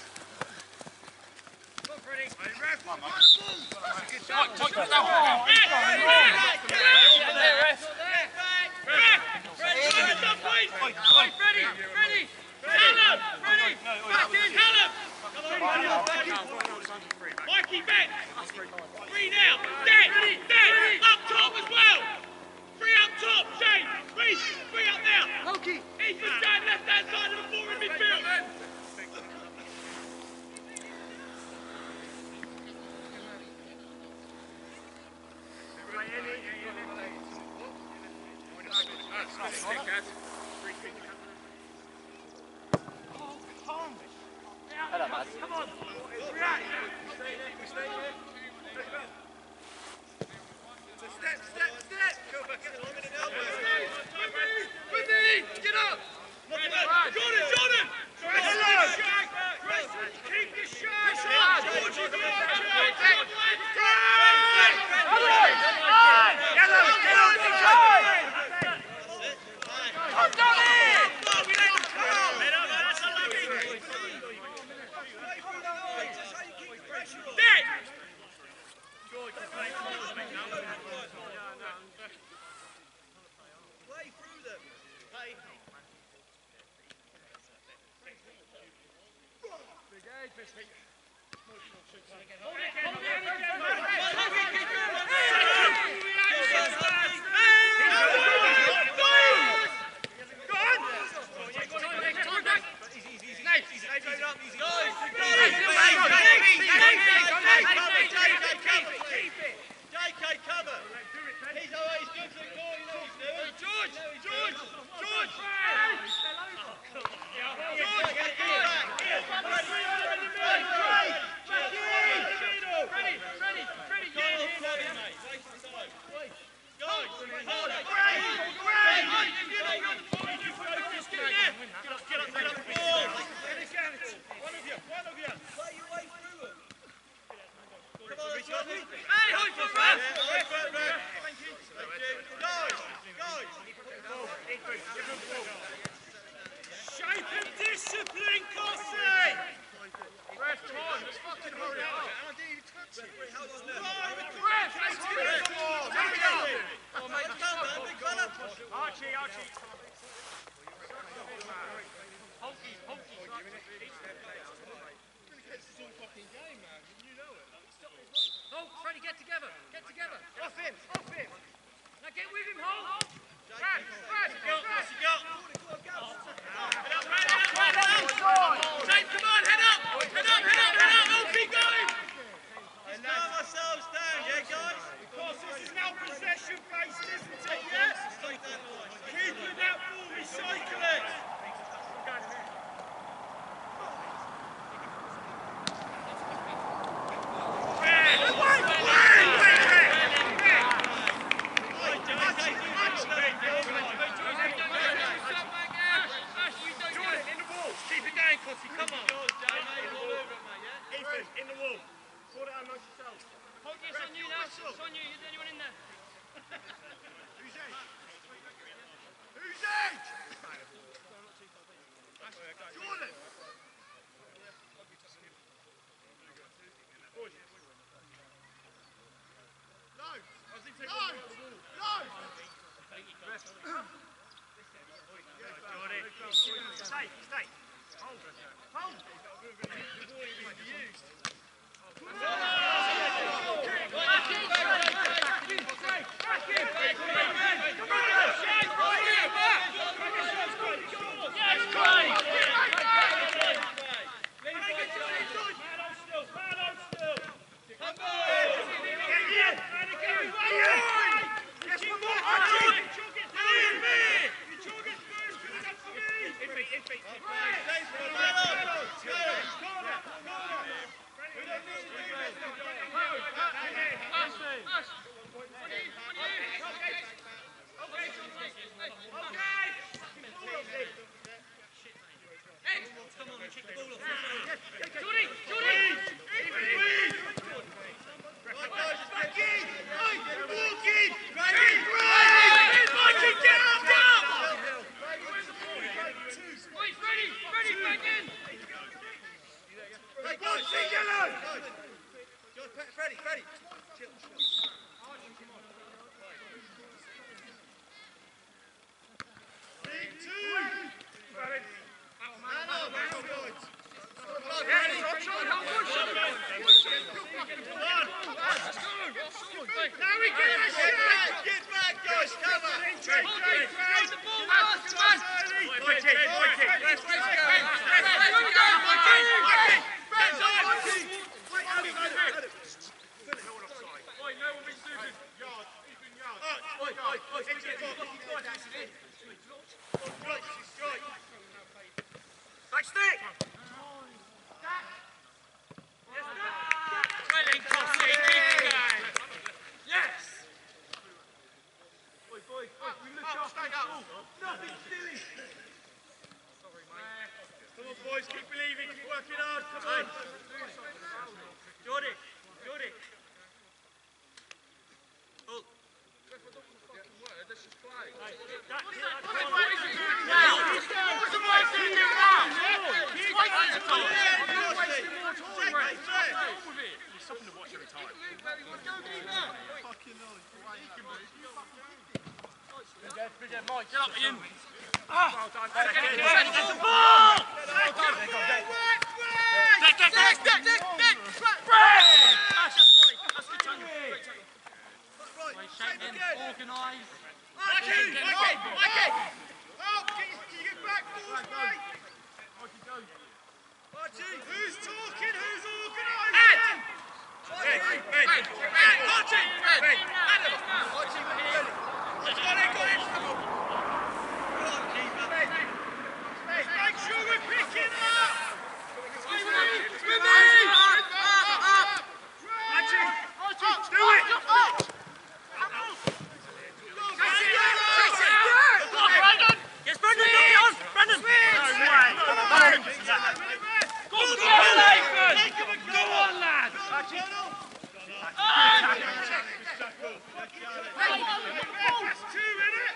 Mikey, back! 3 now! Dead! Up top as well! 3 up top, Shane! 3 up now! Loki. Ethan's down left hand side of the ball in midfield! Hello, Mads. Come on! Step. Go back in. 1 minute elbow. With me! Get up! Shape and discipline, Costessey! Ref, come on, let's fucking hold it up. I didn't even touch it. Ref, let's hold it up. Take it up. Oh, mate, big fella. Archie. Honky. This is all fucking game, man. You know it. Holt, Freddie, get together. Off him. Now get with him, Holt. Brad. What's he got? James, come on, head up. Oh, keep going. Let's calm ourselves down, yeah, guys? Because this is now possession-based, isn't it, yeah? Keep with that ball, recycle it. Come on. Ethan, in the wall. Sort it out amongst yourselves. Holt, it's on you now. It's on you. Is anyone in there? Who's eight? Jordan! Stay. Hold. Freddie. Boys, keep believing, keep working hard, come on. Jordy. Oh. Let's just play. It's something to watch every time. Mike, get up, Ian. Well done. Get the ball! Get Archie, who's talking? Who's organising? Archie! Make sure we're picking up! Do it! Yes, Brendan, knock it on! Brendan! No way! Go on, lad! That's two, innit?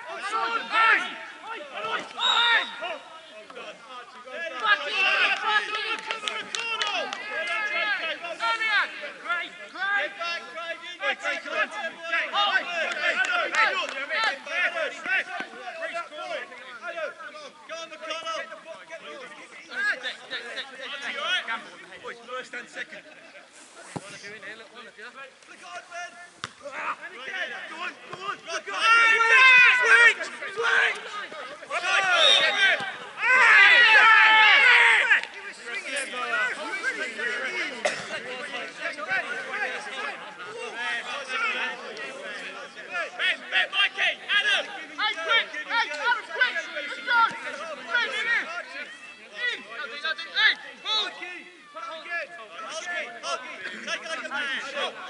First and second. Look on, Ben. Go on. Look on. Swing! Ben, Mikey, Adam! Hey, quick! Hey, Adam, quick! Let's go! Hey, hold! Take it like a man!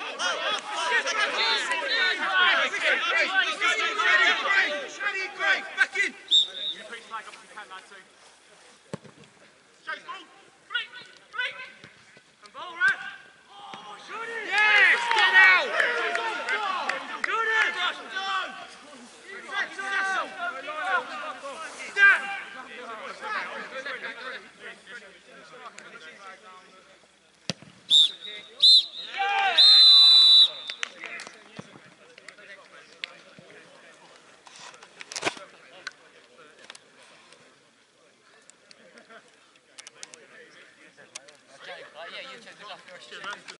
Craig, back in! You preach flag up if you can, lad, too. Chase ball! Flick! And ball, right? Oh, shoot it! Yes! Get out! Shoot it! Yeah, you two, good luck.